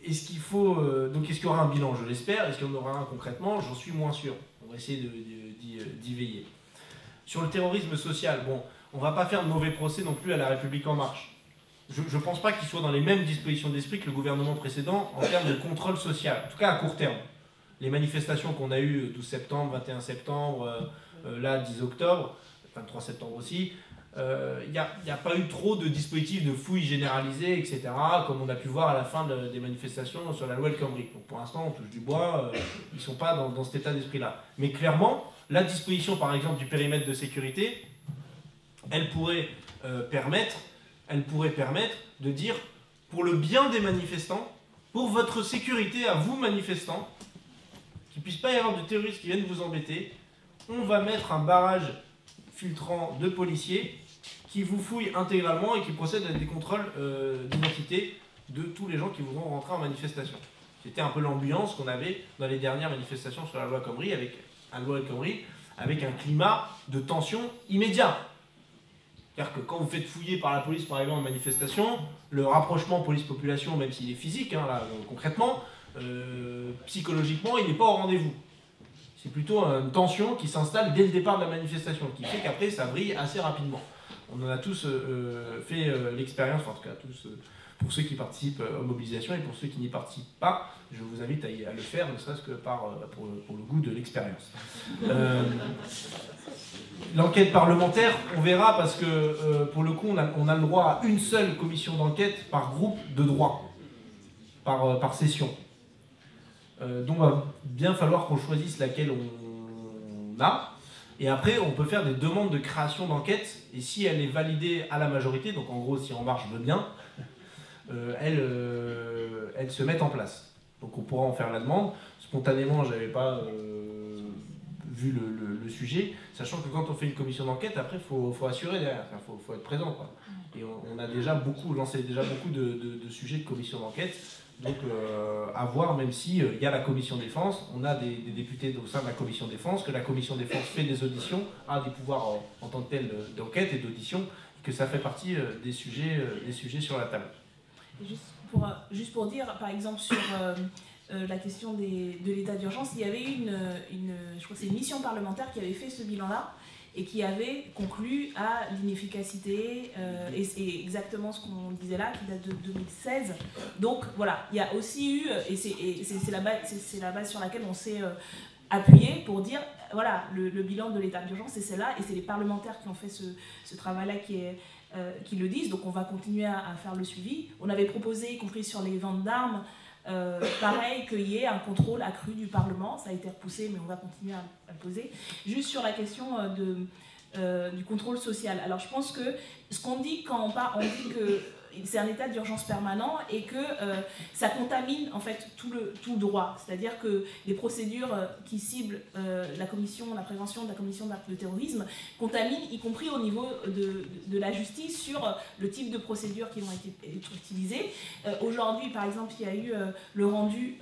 est-ce qu'il faut... donc est-ce qu'il y aura un bilan? Je l'espère. Est-ce qu'il y en aura un concrètement? J'en suis moins sûr. On va essayer d'y veiller. Sur le terrorisme social, bon, on ne va pas faire de mauvais procès non plus à La République En Marche. Je ne pense pas qu'il soit dans les mêmes dispositions d'esprit que le gouvernement précédent en termes de contrôle social, en tout cas à court terme. Les manifestations qu'on a eues 12 septembre, 21 septembre, là 10 octobre, 23 septembre aussi, il n'y a pas eu trop de dispositifs de fouilles généralisées, etc., comme on a pu voir à la fin des manifestations sur la loi El Khomri. Donc pour l'instant, on touche du bois, ils ne sont pas dans cet état d'esprit-là. Mais clairement, la disposition, par exemple, du périmètre de sécurité, elle pourrait permettre de dire, pour le bien des manifestants, pour votre sécurité à vous, manifestants, qu'il ne puisse pas y avoir de terroristes qui viennent vous embêter, on va mettre un barrage filtrant de policiers qui vous fouillent intégralement et qui procèdent à des contrôles d'identité de tous les gens qui voudront rentrer en manifestation. C'était un peu l'ambiance qu'on avait dans les dernières manifestations sur la loi El Khomri, avec un climat de tension immédiat. C'est-à-dire que quand vous faites fouiller par la police, par exemple, en manifestation, le rapprochement police-population, même s'il est physique, hein, là, concrètement, psychologiquement, il n'est pas au rendez-vous. C'est plutôt une tension qui s'installe dès le départ de la manifestation, qui fait qu'après, ça brille assez rapidement. On en a tous fait l'expérience, en tout cas tous, pour ceux qui participent aux mobilisations et pour ceux qui n'y participent pas, je vous invite à le faire, ne serait-ce que pour le goût de l'expérience. L'enquête parlementaire, on verra, parce que pour le coup, on a le droit à une seule commission d'enquête par groupe de droit, par session. Donc il va bien falloir qu'on choisisse laquelle on a. Et après, on peut faire des demandes de création d'enquête, et si elle est validée à la majorité, donc en gros, si En Marche veut bien, elles se mettent en place. Donc on pourra en faire la demande. Spontanément, je n'avais pas vu le sujet, sachant que quand on fait une commission d'enquête, après, il faut assurer derrière, il faut être présent, quoi. Et on a déjà lancé beaucoup de sujets de commission d'enquête. Donc à voir, même s'il y a la commission défense, on a des députés au sein de la commission défense, que la commission défense fait des auditions, a des pouvoirs en tant que tel d'enquête et d'audition, que ça fait partie des sujets sur la table. Juste pour dire, par exemple, sur la question de l'état d'urgence, il y avait je crois que c'est une mission parlementaire qui avait fait ce bilan-là, et qui avait conclu à l'inefficacité, et c'est exactement ce qu'on disait là, qui date de 2016. Donc voilà, il y a aussi eu, et c'est la base sur laquelle on s'est appuyé pour dire, voilà, le bilan de l'état d'urgence, c'est celle-là, et c'est les parlementaires qui ont fait ce travail-là qui le disent, donc on va continuer à faire le suivi. On avait proposé, y compris sur les ventes d'armes, pareil, qu'il y ait un contrôle accru du Parlement. Ça a été repoussé, mais on va continuer à le poser. Juste sur la question du contrôle social. Alors je pense que ce qu'on dit quand on dit que c'est un état d'urgence permanent et que ça contamine en fait tout le droit. C'est-à-dire que les procédures qui ciblent la prévention de la commission d'actes de terrorisme contaminent, y compris au niveau de la justice, sur le type de procédures qui vont être utilisées. Aujourd'hui, par exemple, il y a eu le rendu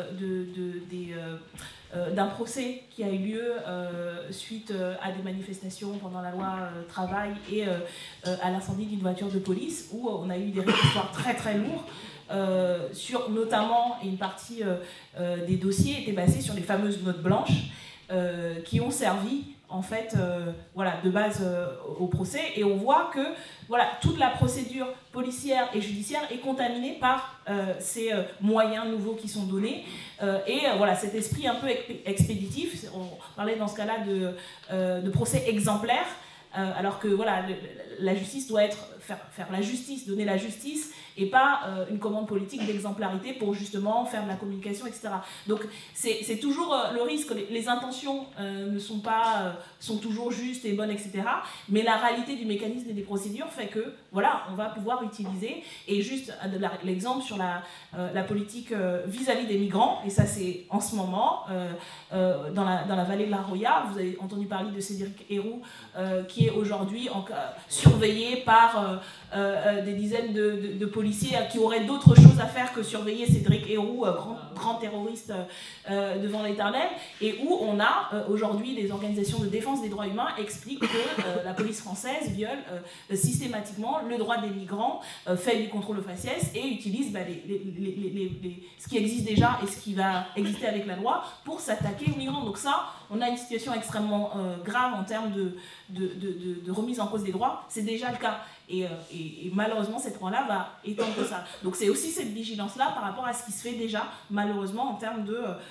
d'un procès qui a eu lieu suite à des manifestations pendant la loi travail et à l'incendie d'une voiture de police, où on a eu des réquisitoires très très lourds sur notamment, et une partie des dossiers étaient basés sur les fameuses notes blanches qui ont servi en fait de base au procès, et on voit que toute la procédure policière et judiciaire est contaminée par ces moyens nouveaux qui sont donnés, et cet esprit un peu expéditif. On parlait dans ce cas-là de procès exemplaire, alors que la justice doit faire la justice, donner la justice, et pas une commande politique d'exemplarité pour justement faire de la communication, etc. Donc c'est toujours le risque. Les intentions sont toujours justes et bonnes, etc. Mais la réalité du mécanisme et des procédures fait que on va pouvoir utiliser. Et juste l'exemple sur la politique vis-à-vis des migrants, et ça c'est en ce moment dans la vallée de la Roya. Vous avez entendu parler de Cédric Héroux qui est aujourd'hui surveillé par des dizaines de policiers qui auraient d'autres choses à faire que surveiller Cédric Héroux, grand terroriste devant l'Éternel, et où on a aujourd'hui des organisations de défense des droits humains expliquent que la police française viole systématiquement le droit des migrants, fait du contrôle aux faciès et utilise ce qui existe déjà et ce qui va exister avec la loi pour s'attaquer aux migrants. Donc ça, on a une situation extrêmement grave en termes de remise en cause des droits, c'est déjà le cas. Et malheureusement, cette loi-là va étendre ça. Donc c'est aussi cette vigilance-là par rapport à ce qui se fait déjà, malheureusement, en termes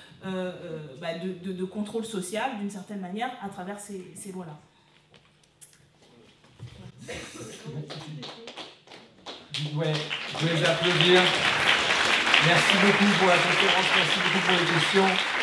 de contrôle social, d'une certaine manière, à travers ces lois-là. Ouais, je vais les applaudir. Merci beaucoup pour la conférence, merci beaucoup pour les questions.